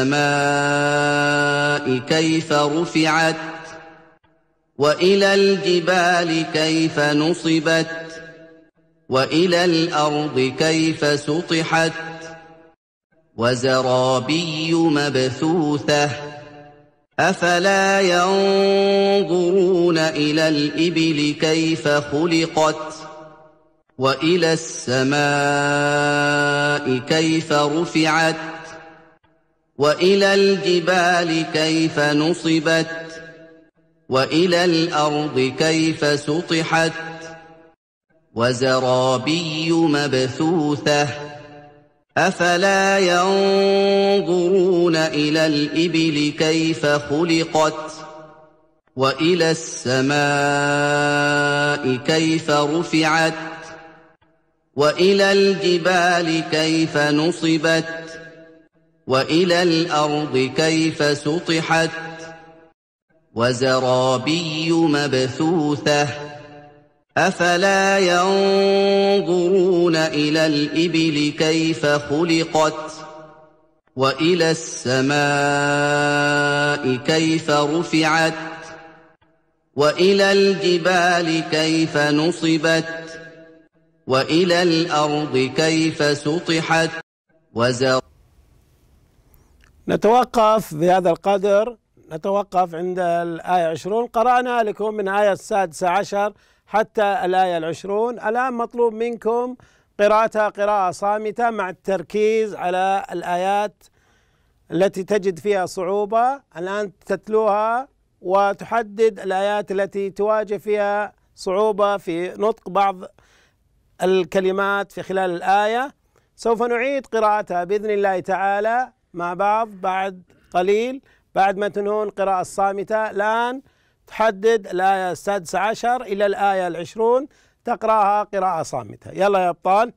السماء كيف رفعت وإلى الجبال كيف نصبت وإلى الأرض كيف سطحت وزرابي مبثوثة أفلا ينظرون إلى الإبل كيف خلقت وإلى السماء كيف رفعت وإلى الجبال كيف نصبت وإلى الأرض كيف سطحت وزرابي مبثوثة أفلا ينظرون إلى الإبل كيف خلقت وإلى السماء كيف رفعت وإلى الجبال كيف نصبت وإلى الأرض كيف سطحت وزرابي مبثوثة أفلا ينظرون إلى الإبل كيف خلقت وإلى السماء كيف رفعت وإلى الجبال كيف نصبت وإلى الأرض كيف سطحت وزر نتوقف بهذا القدر، نتوقف عند الآية عشرون. قرأنا لكم من آية السادسة عشر حتى الآية العشرون. الآن مطلوب منكم قراءتها قراءة صامتة مع التركيز على الآيات التي تجد فيها صعوبة. الآن تتلوها وتحدد الآيات التي تواجه فيها صعوبة في نطق بعض الكلمات في خلال الآية. سوف نعيد قراءتها بإذن الله تعالى مع بعض بعد قليل بعد ما تنهون قراءة الصامتة. الآن تحدد الآية السادسة عشر إلى الآية العشرون تقرأها قراءة صامتة. يلا يا أبطال.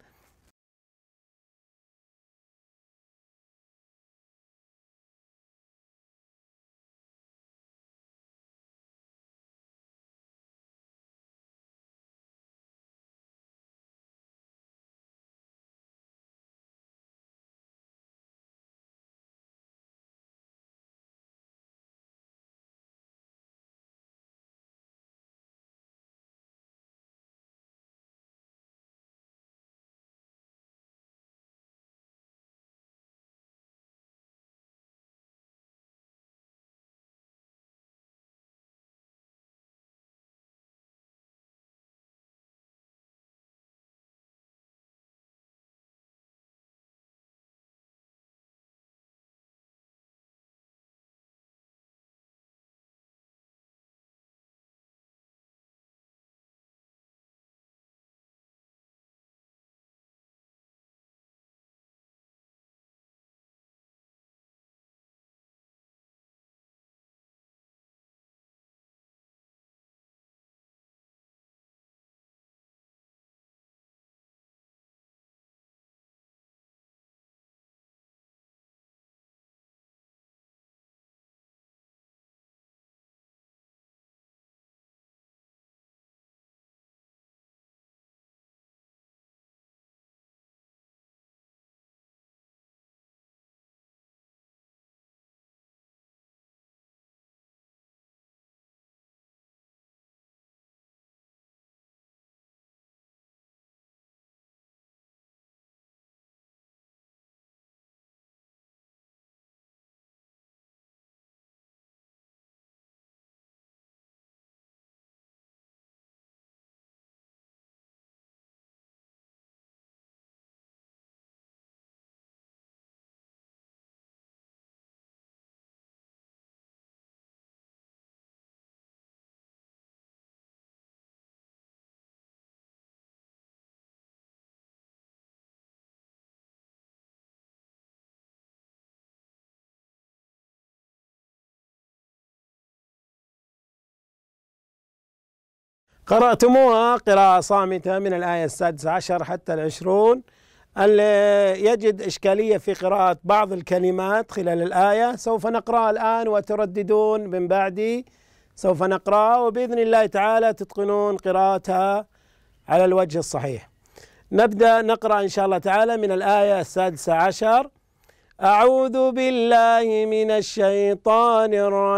قرأتموها قراءة صامتة من الآية السادسة عشر حتى العشرون. اللي يجد إشكالية في قراءة بعض الكلمات خلال الآية سوف نقرأها الآن وترددون من بعدي، سوف نقرأها وبإذن الله تعالى تتقنون قراءتها على الوجه الصحيح. نبدأ نقرأ إن شاء الله تعالى من الآية السادسة عشر. أعوذ بالله من الشيطان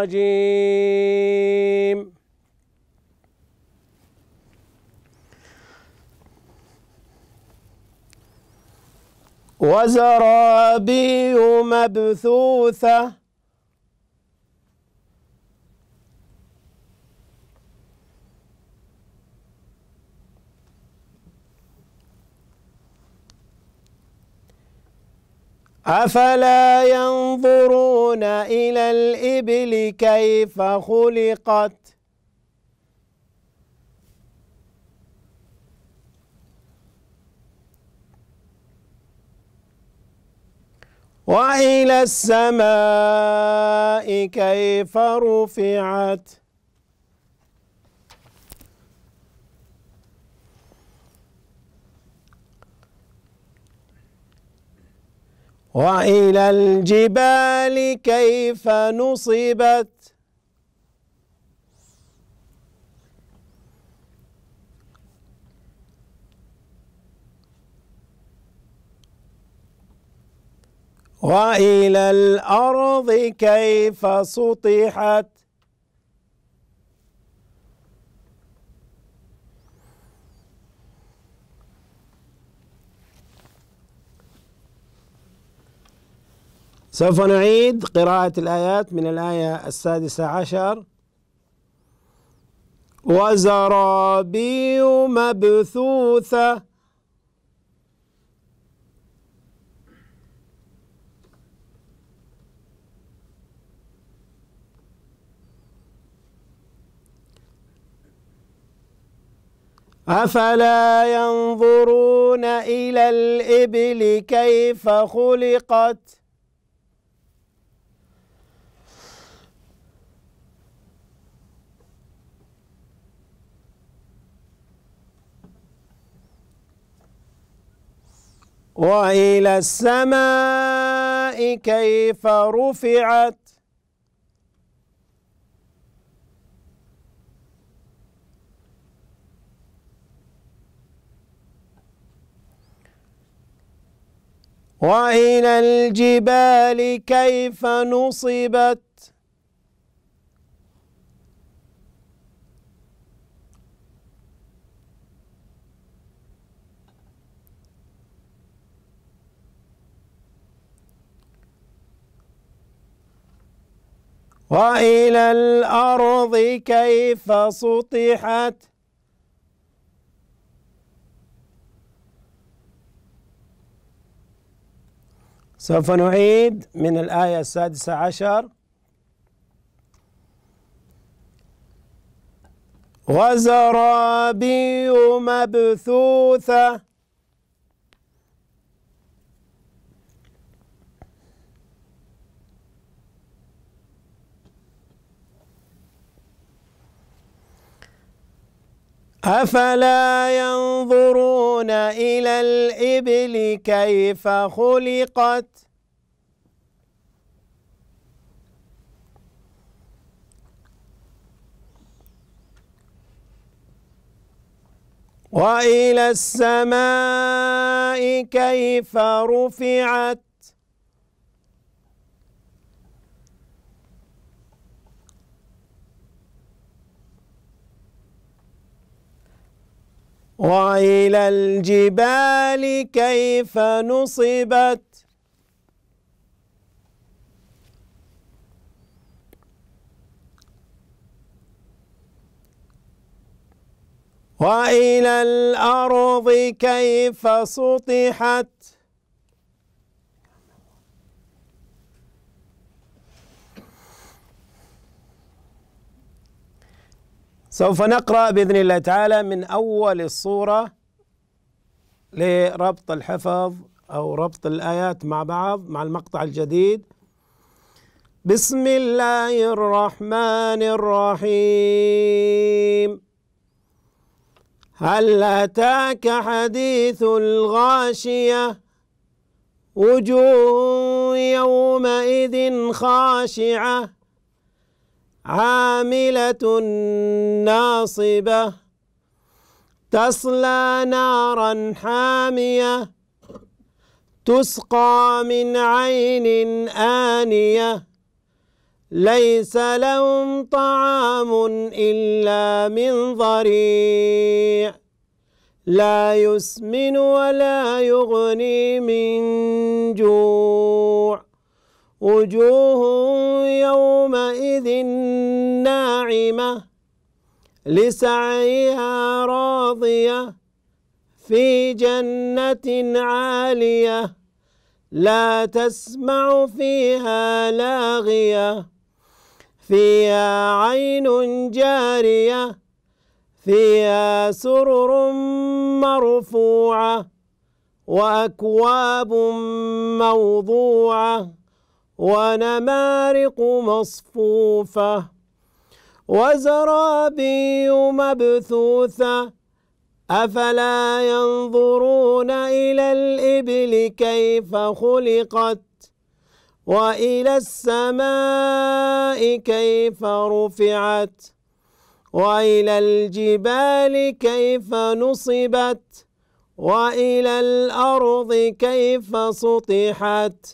الرجيم. وزرابي مبثوثة أفلا ينظرون إلى الإبل كيف خلقت وإلى السماء كيف رفعت وإلى الجبال كيف نصبت وإلى الأرض كيف سطحت سوف نعيد قراءة الآيات من الآية السادسة عشر. وزرابي مبثوثة أفلا ينظرون إلى الإبل كيف خلقت وإلى السماء كيف رفعت وإلى الجبال كيف نصبت وإلى الأرض كيف سطحت سوف نعيد من الآية السادسة عشر. وزرابي مبثوثة أفلا ينظرون إلى الإبل كيف خلقت وإلى السماء كيف رفعت وإلى الجبال كيف نصبت وإلى الأرض كيف سطحت سوف نقرأ بإذن الله تعالى من أول الصورة لربط الحفظ أو ربط الآيات مع بعض مع المقطع الجديد. بسم الله الرحمن الرحيم. هل أتاك حديث الغاشية وجوه يومئذ خاشعة عاملة ناصبة تصلى نارا حامية تسقى من عين آنية ليس لهم طعام إلا من ضريع لا يسمن ولا يغني من جوع وجوه يومئذ ناعمة لسعيها راضية في جنة عالية لا تسمع فيها لاغية فيها عين جارية فيها سرر مرفوعة وأكواب موضوعة ونمارق مصفوفة وزرابي مبثوثة أفلا ينظرون إلى الإبل كيف خلقت وإلى السماء كيف رفعت وإلى الجبال كيف نصبت وإلى الأرض كيف سطحت.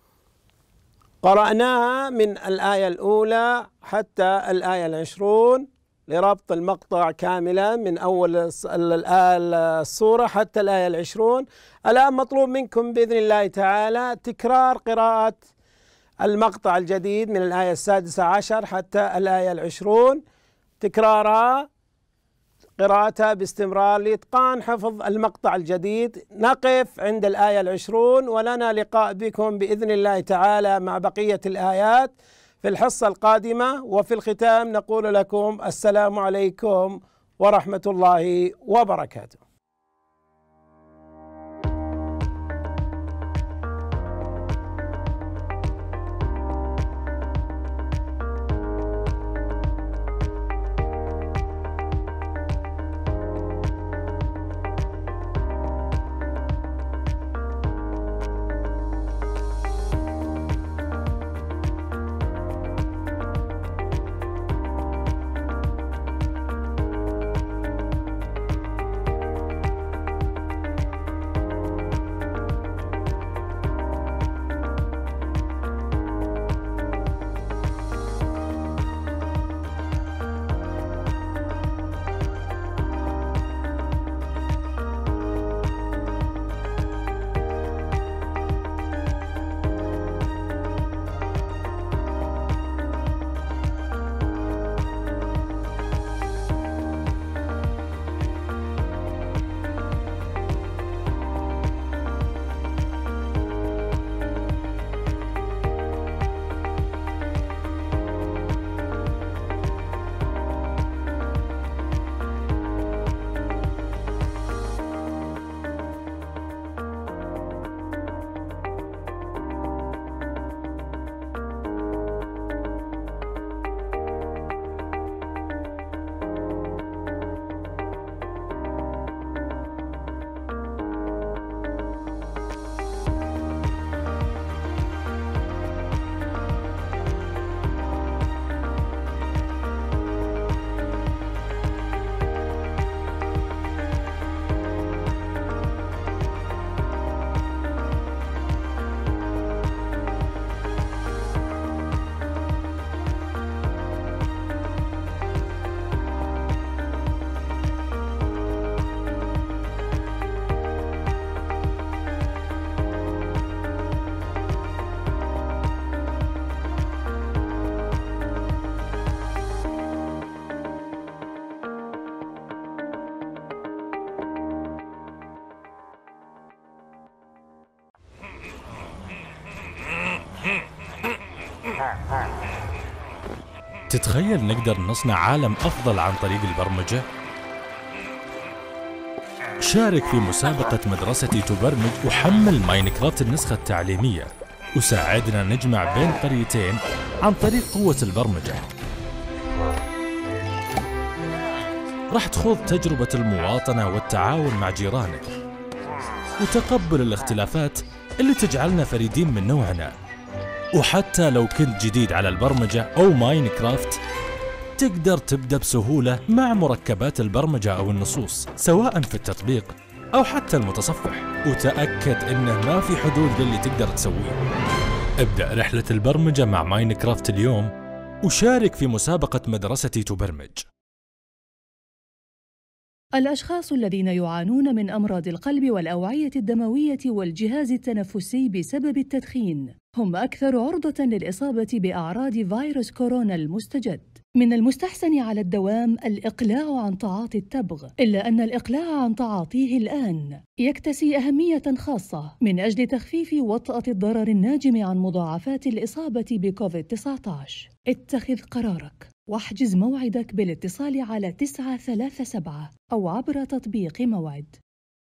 قرأناها من الآية الأولى حتى الآية العشرون لربط المقطع كاملا من أول السورة حتى الآية العشرون. الآن مطلوب منكم بإذن الله تعالى تكرار قراءة المقطع الجديد من الآية السادسة عشر حتى الآية العشرون، تكرارها قراءتها باستمرار لإتقان حفظ المقطع الجديد. نقف عند الآية العشرون ولنا لقاء بكم بإذن الله تعالى مع بقية الآيات في الحصة القادمة، وفي الختام نقول لكم السلام عليكم ورحمة الله وبركاته. تتخيل نقدر نصنع عالم أفضل عن طريق البرمجة؟ شارك في مسابقة مدرستي تبرمج وحمل ماينكرافت النسخة التعليمية وساعدنا نجمع بين قريتين عن طريق قوة البرمجة. راح تخوض تجربة المواطنة والتعاون مع جيرانك وتقبل الاختلافات اللي تجعلنا فريدين من نوعنا. وحتى لو كنت جديد على البرمجة أو ماينكرافت، تقدر تبدأ بسهولة مع مركبات البرمجة أو النصوص، سواء في التطبيق أو حتى المتصفح. وتأكد إنه ما في حدود للي تقدر تسويه. ابدأ رحلة البرمجة مع ماينكرافت اليوم وشارك في مسابقة مدرستي تبرمج. الأشخاص الذين يعانون من أمراض القلب والأوعية الدموية والجهاز التنفسي بسبب التدخين هم أكثر عرضة للإصابة بأعراض فيروس كورونا المستجد. من المستحسن على الدوام الإقلاع عن تعاطي التبغ، إلا أن الإقلاع عن تعاطيه الآن يكتسي أهمية خاصة من أجل تخفيف وطأة الضرر الناجم عن مضاعفات الإصابة بكوفيد تسعة عشر. اتخذ قرارك واحجز موعدك بالاتصال على تسعة ثلاثة سبعة أو عبر تطبيق موعد.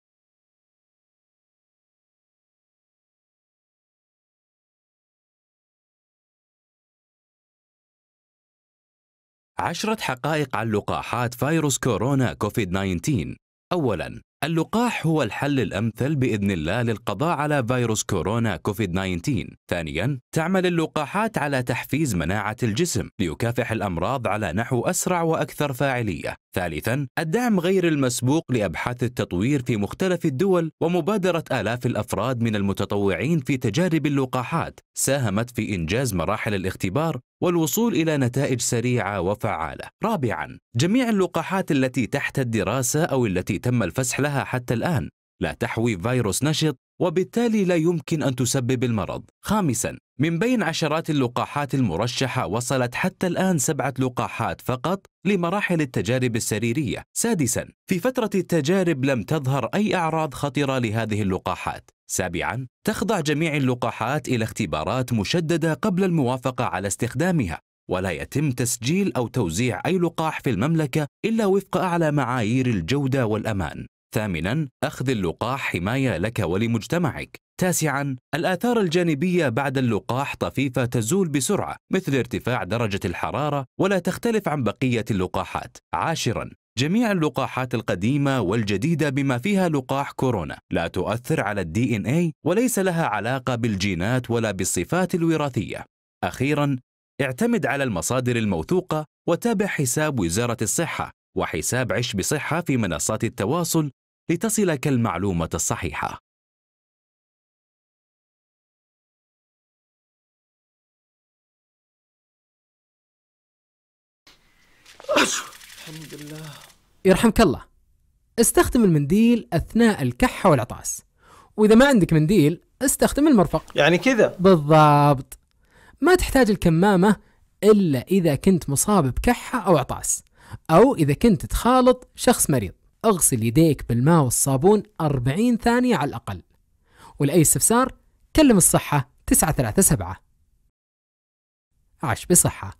عشرة حقائق عن لقاحات فيروس كورونا كوفيد تسعة عشر. أولاً، اللقاح هو الحل الأمثل بإذن الله للقضاء على فيروس كورونا كوفيد تسعة عشر. ثانياً، تعمل اللقاحات على تحفيز مناعة الجسم ليكافح الأمراض على نحو أسرع وأكثر فاعلية. ثالثاً، الدعم غير المسبوق لأبحاث التطوير في مختلف الدول ومبادرة آلاف الأفراد من المتطوعين في تجارب اللقاحات ساهمت في إنجاز مراحل الاختبار والوصول إلى نتائج سريعة وفعالة. رابعاً، جميع اللقاحات التي تحت الدراسة أو التي تم الفسح لها حتى الآن لا تحوي فيروس نشط وبالتالي لا يمكن أن تسبب المرض. خامساً، من بين عشرات اللقاحات المرشحة وصلت حتى الآن سبعة لقاحات فقط لمراحل التجارب السريرية. سادساً، في فترة التجارب لم تظهر أي أعراض خطرة لهذه اللقاحات. سابعاً، تخضع جميع اللقاحات إلى اختبارات مشددة قبل الموافقة على استخدامها، ولا يتم تسجيل أو توزيع أي لقاح في المملكة إلا وفق أعلى معايير الجودة والأمان. ثامناً، أخذ اللقاح حماية لك ولمجتمعك. تاسعاً، الآثار الجانبية بعد اللقاح طفيفة تزول بسرعة مثل ارتفاع درجة الحرارة ولا تختلف عن بقية اللقاحات. عاشراً، جميع اللقاحات القديمة والجديدة بما فيها لقاح كورونا لا تؤثر على الدي إن إيه وليس لها علاقة بالجينات ولا بالصفات الوراثية. أخيراً، اعتمد على المصادر الموثوقة وتابع حساب وزارة الصحة وحساب عش بصحة في منصات التواصل لتصلك المعلومة الصحيحة. الحمد لله. يرحمك الله، استخدم المنديل أثناء الكحة والعطاس، وإذا ما عندك منديل استخدم المرفق. يعني كذا بالضبط. ما تحتاج الكمامة إلا إذا كنت مصاب بكحة أو عطاس، أو إذا كنت تخالط شخص مريض. اغسل يديك بالماء والصابون أربعين ثانية على الأقل. ولأي استفسار كلم الصحة تسعة ثلاثة سبعة. عش بصحة.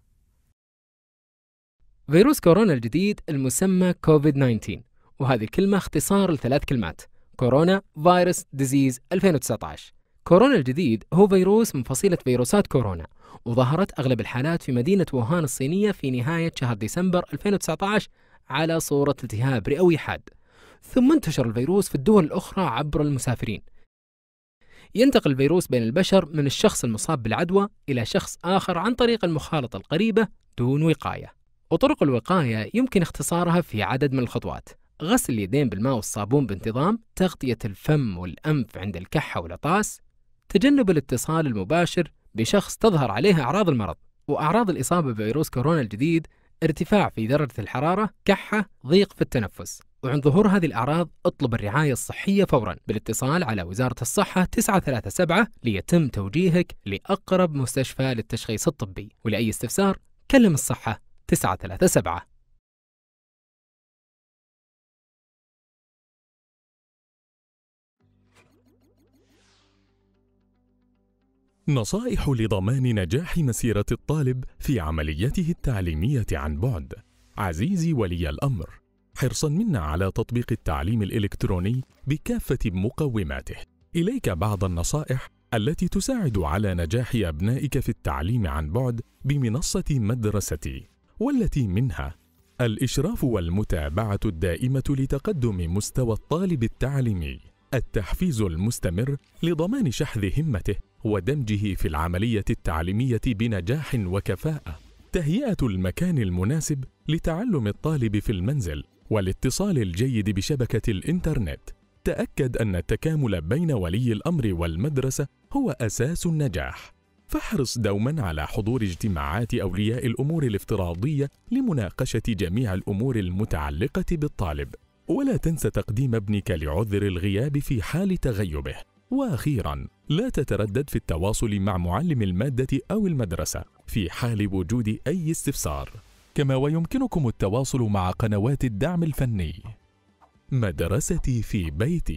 فيروس كورونا الجديد المسمى كوفيد تسعة عشر، وهذه الكلمة اختصار لثلاث كلمات: كورونا فيروس ديزيز ألفين وتسعة عشر. كورونا الجديد هو فيروس من فصيلة فيروسات كورونا، وظهرت أغلب الحالات في مدينة ووهان الصينية في نهاية شهر ديسمبر ألفين وتسعة عشر على صورة التهاب رئوي حاد، ثم انتشر الفيروس في الدول الأخرى عبر المسافرين. ينتقل الفيروس بين البشر من الشخص المصاب بالعدوى إلى شخص آخر عن طريق المخالطة القريبة دون وقاية. وطرق الوقاية يمكن اختصارها في عدد من الخطوات: غسل اليدين بالماء والصابون بانتظام، تغطية الفم والأنف عند الكحة والعطاس، تجنب الاتصال المباشر بشخص تظهر عليه أعراض المرض. وأعراض الإصابة بفيروس كورونا الجديد: ارتفاع في درجة الحرارة، كحة، ضيق في التنفس. وعند ظهور هذه الأعراض اطلب الرعاية الصحية فوراً بالاتصال على وزارة الصحة تسعة ثلاثة سبعة ليتم توجيهك لأقرب مستشفى للتشخيص الطبي. ولأي استفسار كلم الصحة تسعة ثلاثة سبعة. نصائح لضمان نجاح مسيرة الطالب في عمليته التعليمية عن بعد. عزيزي ولي الأمر، حرصا منا على تطبيق التعليم الإلكتروني بكافة مقوماته. إليك بعض النصائح التي تساعد على نجاح أبنائك في التعليم عن بعد بمنصة مدرستي، والتي منها: الإشراف والمتابعة الدائمة لتقدم مستوى الطالب التعليمي، التحفيز المستمر لضمان شحذ همته ودمجه في العملية التعليمية بنجاح وكفاءة، تهيئة المكان المناسب لتعلم الطالب في المنزل، والاتصال الجيد بشبكة الإنترنت. تأكد أن التكامل بين ولي الأمر والمدرسة هو أساس النجاح، فاحرص دوما على حضور اجتماعات أولياء الأمور الافتراضية لمناقشة جميع الأمور المتعلقة بالطالب، ولا تنس تقديم ابنك لعذر الغياب في حال تغيبه. وأخيرا، لا تتردد في التواصل مع معلم المادة أو المدرسة في حال وجود أي استفسار، كما ويمكنكم التواصل مع قنوات الدعم الفني. مدرستي في بيتي.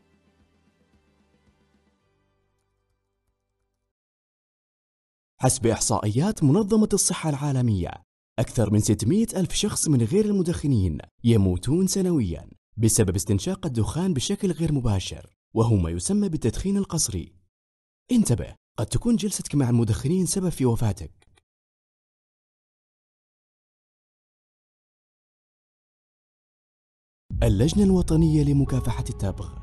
حسب إحصائيات منظمة الصحة العالمية، أكثر من ستمائة ألف شخص من غير المدخنين يموتون سنوياً بسبب استنشاق الدخان بشكل غير مباشر، وهو ما يسمى بالتدخين القصري. انتبه، قد تكون جلستك مع المدخنين سبب في وفاتك. اللجنة الوطنية لمكافحة التبغ.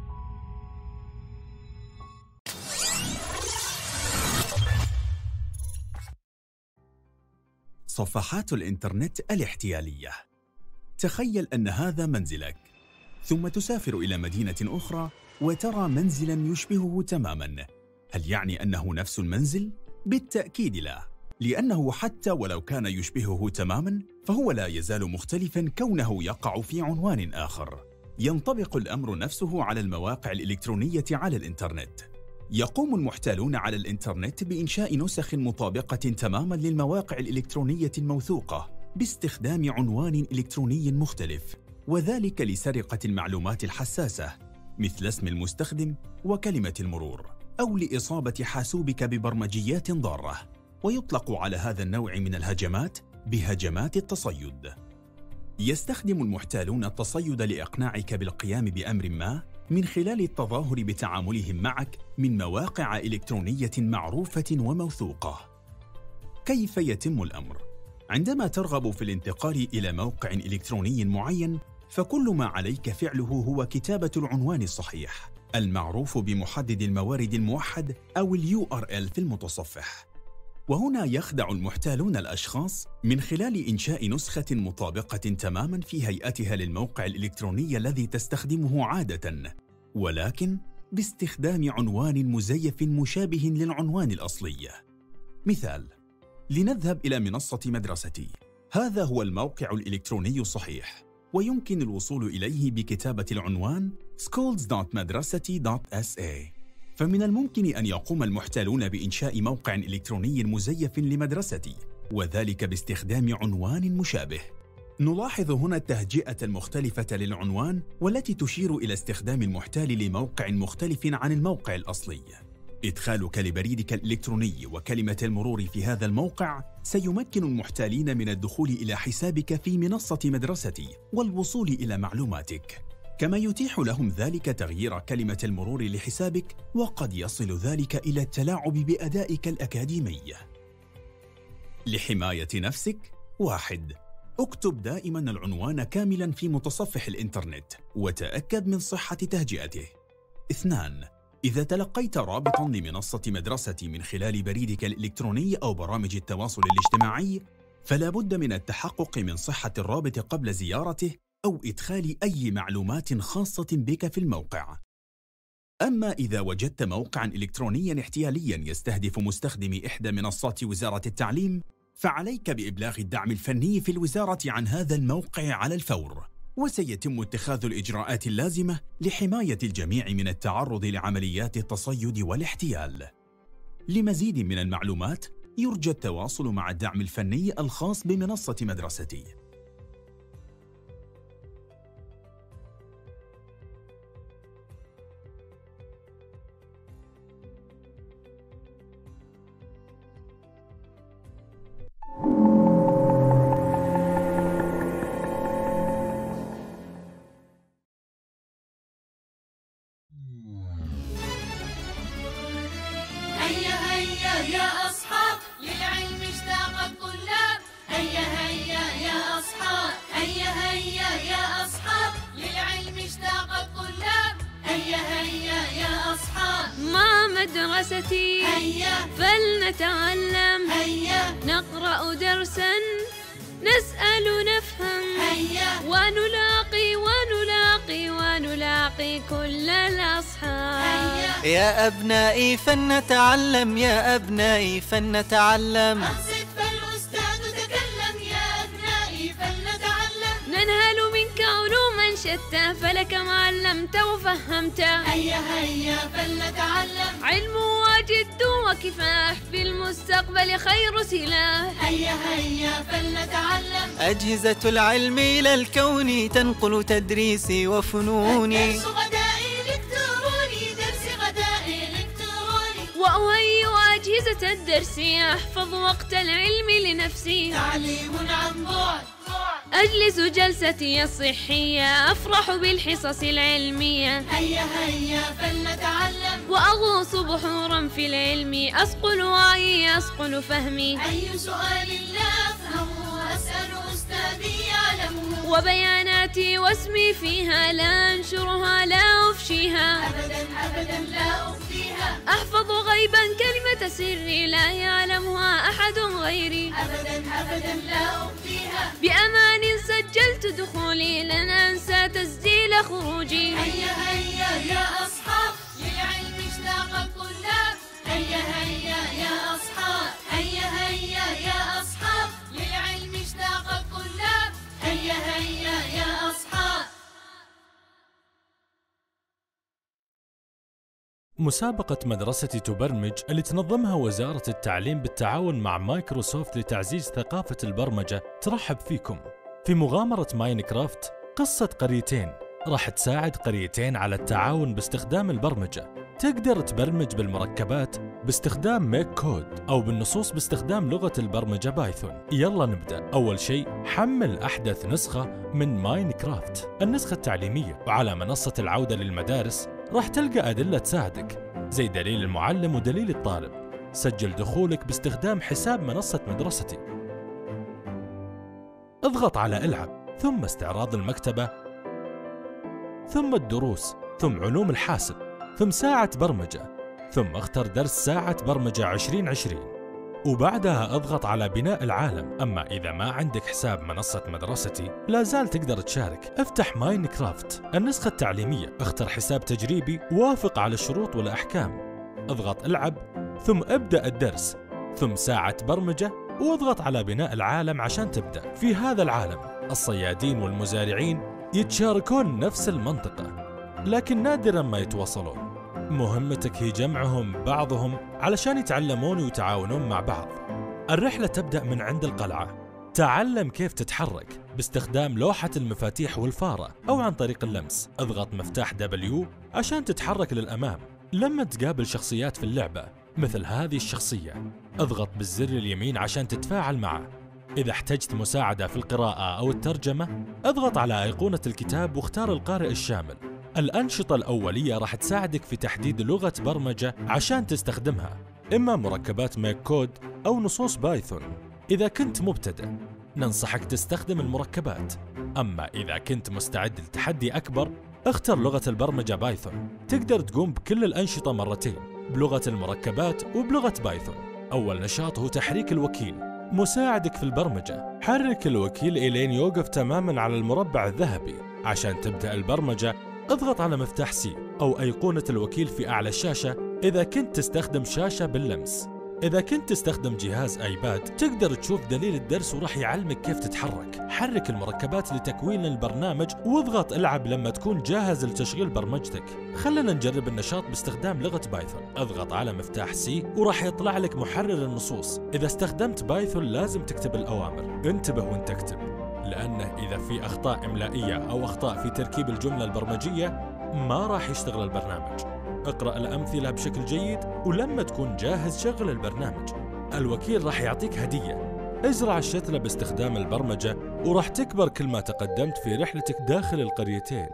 صفحات الإنترنت الاحتيالية. تخيل أن هذا منزلك، ثم تسافر إلى مدينة أخرى وترى منزلاً يشبهه تماماً. هل يعني أنه نفس المنزل؟ بالتأكيد لا، لأنه حتى ولو كان يشبهه تماماً فهو لا يزال مختلفاً كونه يقع في عنوان آخر. ينطبق الأمر نفسه على المواقع الإلكترونية على الإنترنت. يقوم المحتالون على الإنترنت بإنشاء نسخ مطابقة تماماً للمواقع الإلكترونية الموثوقة باستخدام عنوان إلكتروني مختلف، وذلك لسرقة المعلومات الحساسة مثل اسم المستخدم وكلمة المرور، أو لإصابة حاسوبك ببرمجيات ضارة. ويطلق على هذا النوع من الهجمات بهجمات التصيد. يستخدم المحتالون التصيد لإقناعك بالقيام بأمر ما من خلال التظاهر بتعاملهم معك من مواقع إلكترونية معروفة وموثوقة. كيف يتم الأمر؟ عندما ترغب في الانتقال إلى موقع إلكتروني معين، فكل ما عليك فعله هو كتابة العنوان الصحيح المعروف بمحدد الموارد الموحد أو ال يو آر إل في المتصفح. وهنا يخدع المحتالون الأشخاص من خلال إنشاء نسخة مطابقة تماماً في هيئتها للموقع الإلكتروني الذي تستخدمه عادةً، ولكن باستخدام عنوان مزيف مشابه للعنوان الأصلي. مثال: لنذهب إلى منصة مدرستي. هذا هو الموقع الإلكتروني الصحيح، ويمكن الوصول إليه بكتابة العنوان schools dot madrasati dot s a. فمن الممكن أن يقوم المحتالون بإنشاء موقع إلكتروني مزيف لمدرستي، وذلك باستخدام عنوان مشابه. نلاحظ هنا التهجئة المختلفة للعنوان والتي تشير إلى استخدام المحتال لموقع مختلف عن الموقع الأصلي. إدخالك لبريدك الإلكتروني وكلمة المرور في هذا الموقع سيمكن المحتالين من الدخول إلى حسابك في منصة مدرستي والوصول إلى معلوماتك، كما يتيح لهم ذلك تغيير كلمة المرور لحسابك، وقد يصل ذلك إلى التلاعب بأدائك الأكاديمي. لحماية نفسك: واحد. اكتب دائما العنوان كاملا في متصفح الإنترنت وتأكد من صحة تهجئته. اثنان. إذا تلقيت رابطا لمنصة مدرستي من خلال بريدك الإلكتروني أو برامج التواصل الاجتماعي، فلا بد من التحقق من صحة الرابط قبل زيارته أو إدخال أي معلومات خاصة بك في الموقع. أما إذا وجدت موقعاً إلكترونياً احتيالياً يستهدف مستخدمي إحدى منصات وزارة التعليم، فعليك بإبلاغ الدعم الفني في الوزارة عن هذا الموقع على الفور، وسيتم اتخاذ الإجراءات اللازمة لحماية الجميع من التعرض لعمليات التصيد والاحتيال. لمزيد من المعلومات يرجى التواصل مع الدعم الفني الخاص بمنصة مدرستي. هيا يا أصحاب للعلم اشتاق الطلاب، هيا هيا يا أصحاب المدرسة هيا فلنتعلم هيا نقرأ درسا نسأل نفهم هيا ونلاقي ونلاقي ونلاقي كل الأصحاب هيا يا أبنائي فلنتعلم يا أبنائي فلنتعلم أنصت فالأستاذ تكلم يا أبنائي فلنتعلم ننهل منك علوما شتى فلك ما علمت وفهمت هيا هيا فلنتعلم علم وجد وكفاح في المستقبل خير سلاح هيا هيا فلنتعلم أجهزة العلم إلى الكون تنقل تدريسي وفنوني درس غدائي إلكتروني درس غدائي إلكتروني وأهيئ أجهزة الدرس أحفظ وقت العلم لنفسي تعليم عن بعد أجلس جلستي الصحية أفرح بالحصص العلمية هيا هيا فلنتعلم وأغوص بحورا في العلم أصقل وعي أصقل فهمي أي سؤال لا أفهمه أسأل أستاذي يعلمه وبياناتي واسمي فيها لا أنشرها لا أفشيها أبدا أبدا لا أخفيها أحفظ غيبا كلمة سري لا يعلمها أحد غيري أبدا أبدا لا أخفيها بأمان سجلت دخولي لن أنسى تسجيل خروجي هيا هيا يا أصحاب للعلم اشتاق الطلاب هيا هيا يا أصحاب هيا هيا يا أصحاب للعلم اشتاق الطلاب هيا هيا يا أصحاب. مسابقة مدرسة تبرمج اللي تنظمها وزارة التعليم بالتعاون مع مايكروسوفت لتعزيز ثقافة البرمجة ترحب فيكم في مغامرة ماينكرافت. قصة قريتين راح تساعد قريتين على التعاون باستخدام البرمجة. تقدر تبرمج بالمركبات باستخدام ميك كود أو بالنصوص باستخدام لغة البرمجة بايثون. يلا نبدأ. أول شيء حمل أحدث نسخة من ماينكرافت، النسخة التعليمية، وعلى منصة العودة للمدارس راح تلقى أدلة تساعدك زي دليل المعلم ودليل الطالب. سجل دخولك باستخدام حساب منصة مدرستي. اضغط على العب، ثم استعراض المكتبة، ثم الدروس، ثم علوم الحاسب، ثم ساعة برمجة، ثم اختر درس ساعة برمجة عشرين عشرين، وبعدها اضغط على بناء العالم. أما إذا ما عندك حساب منصة مدرستي لا زال تقدر تشارك. افتح ماينكرافت النسخة التعليمية، اختر حساب تجريبي، وافق على الشروط والأحكام، اضغط العب، ثم ابدأ الدرس، ثم ساعة برمجة، واضغط على بناء العالم عشان تبدأ. في هذا العالم الصيادين والمزارعين يتشاركون نفس المنطقة لكن نادرا ما يتواصلون. مهمتك هي جمعهم بعضهم علشان يتعلمون ويتعاونون مع بعض. الرحلة تبدأ من عند القلعة. تعلم كيف تتحرك باستخدام لوحة المفاتيح والفارة أو عن طريق اللمس. اضغط مفتاح دبليو عشان تتحرك للأمام. لما تقابل شخصيات في اللعبة مثل هذه الشخصية اضغط بالزر اليمين عشان تتفاعل معه. إذا احتجت مساعدة في القراءة أو الترجمة اضغط على أيقونة الكتاب واختار القارئ الشامل. الأنشطة الأولية راح تساعدك في تحديد لغة برمجة عشان تستخدمها، إما مركبات ميك كود أو نصوص بايثون. إذا كنت مبتدئ ننصحك تستخدم المركبات، أما إذا كنت مستعد لتحدي أكبر اختر لغة البرمجة بايثون. تقدر تقوم بكل الأنشطة مرتين بلغة المركبات وبلغة بايثون. أول نشاط هو تحريك الوكيل، مساعدك في البرمجة. حرك الوكيل إلين يوقف تماماً على المربع الذهبي. عشان تبدأ البرمجة اضغط على مفتاح سي أو أيقونة الوكيل في أعلى الشاشة إذا كنت تستخدم شاشة باللمس. إذا كنت تستخدم جهاز آيباد تقدر تشوف دليل الدرس وراح يعلمك كيف تتحرك. حرك المركبات لتكوين البرنامج واضغط العب لما تكون جاهز لتشغيل برمجتك. خلنا نجرب النشاط باستخدام لغة بايثون. اضغط على مفتاح سي وراح يطلع لك محرر النصوص. إذا استخدمت بايثون لازم تكتب الأوامر. انتبه وانت تكتب، لأنه إذا في أخطاء إملائية أو أخطاء في تركيب الجملة البرمجية ما راح يشتغل البرنامج. اقرأ الأمثلة بشكل جيد ولما تكون جاهز شغل البرنامج. الوكيل راح يعطيك هدية. ازرع الشتلة باستخدام البرمجة وراح تكبر كل ما تقدمت في رحلتك داخل القريتين.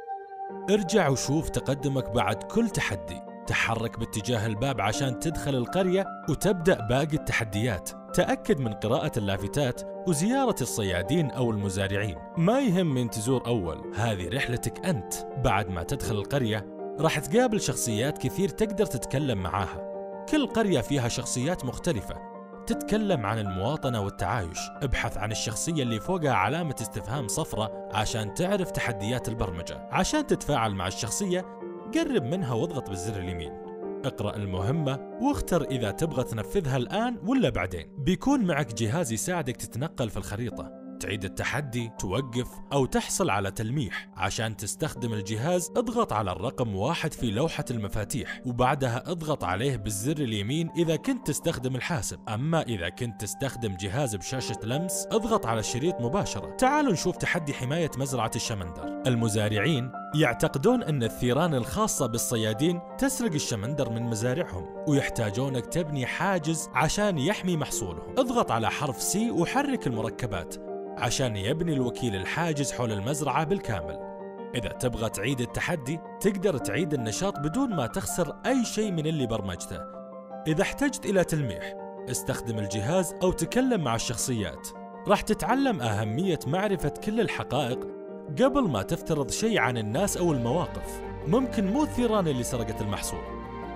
ارجع وشوف تقدمك بعد كل تحدي. تحرك باتجاه الباب عشان تدخل القرية وتبدأ باقي التحديات. تأكد من قراءة اللافتات وزيارة الصيادين أو المزارعين. ما يهم من تزور أول، هذه رحلتك أنت. بعد ما تدخل القرية راح تقابل شخصيات كثير تقدر تتكلم معاها. كل قرية فيها شخصيات مختلفة تتكلم عن المواطنة والتعايش. ابحث عن الشخصية اللي فوقها علامة استفهام صفراء عشان تعرف تحديات البرمجة. عشان تتفاعل مع الشخصية قرب منها واضغط بالزر اليمين. اقرأ المهمة واختر إذا تبغى تنفذها الآن ولا بعدين. بيكون معك جهاز يساعدك تتنقل في الخريطة، تعيد التحدي، توقف أو تحصل على تلميح. عشان تستخدم الجهاز اضغط على الرقم واحد في لوحة المفاتيح وبعدها اضغط عليه بالزر اليمين إذا كنت تستخدم الحاسب. أما إذا كنت تستخدم جهاز بشاشة لمس اضغط على الشريط مباشرة. تعالوا نشوف تحدي حماية مزرعة الشمندر. المزارعين يعتقدون أن الثيران الخاصة بالصيادين تسرق الشمندر من مزارعهم ويحتاجونك تبني حاجز عشان يحمي محصولهم. اضغط على حرف سي وحرك المركبات عشان يبني الوكيل الحاجز حول المزرعة بالكامل. إذا تبغى تعيد التحدي تقدر تعيد النشاط بدون ما تخسر أي شيء من اللي برمجته. إذا احتجت إلى تلميح استخدم الجهاز أو تكلم مع الشخصيات. راح تتعلم أهمية معرفة كل الحقائق قبل ما تفترض شيء عن الناس أو المواقف. ممكن مو الثيران اللي سرقت المحصول.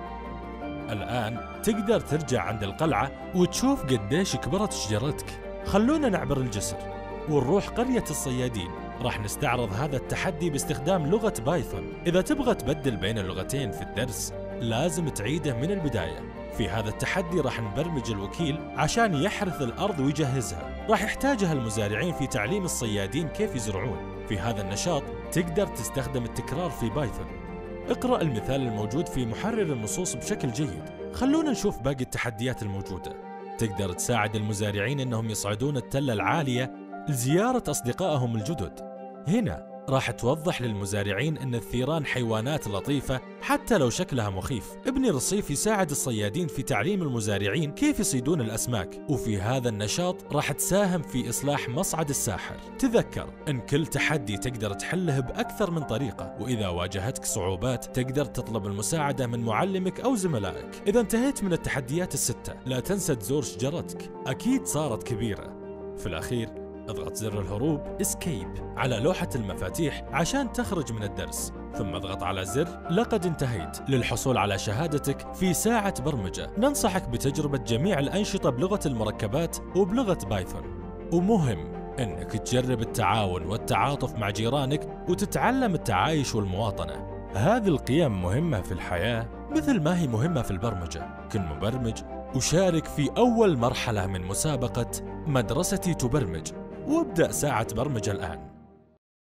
الآن تقدر ترجع عند القلعة وتشوف قديش كبرت شجرتك. خلونا نعبر الجسر ونروح قرية الصيادين. راح نستعرض هذا التحدي باستخدام لغة بايثون. إذا تبغى تبدل بين اللغتين في الدرس لازم تعيده من البداية. في هذا التحدي راح نبرمج الوكيل عشان يحرث الأرض ويجهزها. راح يحتاجها المزارعين في تعليم الصيادين كيف يزرعون. في هذا النشاط تقدر تستخدم التكرار في بايثون. اقرأ المثال الموجود في محرر النصوص بشكل جيد. خلونا نشوف باقي التحديات الموجودة. تقدر تساعد المزارعين انهم يصعدون التلة العالية لزيارة اصدقائهم الجدد. هنا راح توضح للمزارعين ان الثيران حيوانات لطيفة حتى لو شكلها مخيف. ابني رصيف يساعد الصيادين في تعليم المزارعين كيف يصيدون الاسماك، وفي هذا النشاط راح تساهم في اصلاح مصعد الساحر. تذكر ان كل تحدي تقدر تحله باكثر من طريقة، واذا واجهتك صعوبات تقدر تطلب المساعدة من معلمك او زملائك. اذا انتهيت من التحديات الستة لا تنسى تزور شجرتك، اكيد صارت كبيرة. في الاخير اضغط زر الهروب Escape على لوحة المفاتيح عشان تخرج من الدرس، ثم اضغط على زر لقد انتهيت للحصول على شهادتك في ساعة برمجة. ننصحك بتجربة جميع الأنشطة بلغة المركبات وبلغة بايثون. ومهم انك تجرب التعاون والتعاطف مع جيرانك وتتعلم التعايش والمواطنة. هذه القيم مهمة في الحياة مثل ما هي مهمة في البرمجة. كن مبرمج وشارك في أول مرحلة من مسابقة مدرستي تبرمج، وابدأ ساعة برمجة الآن.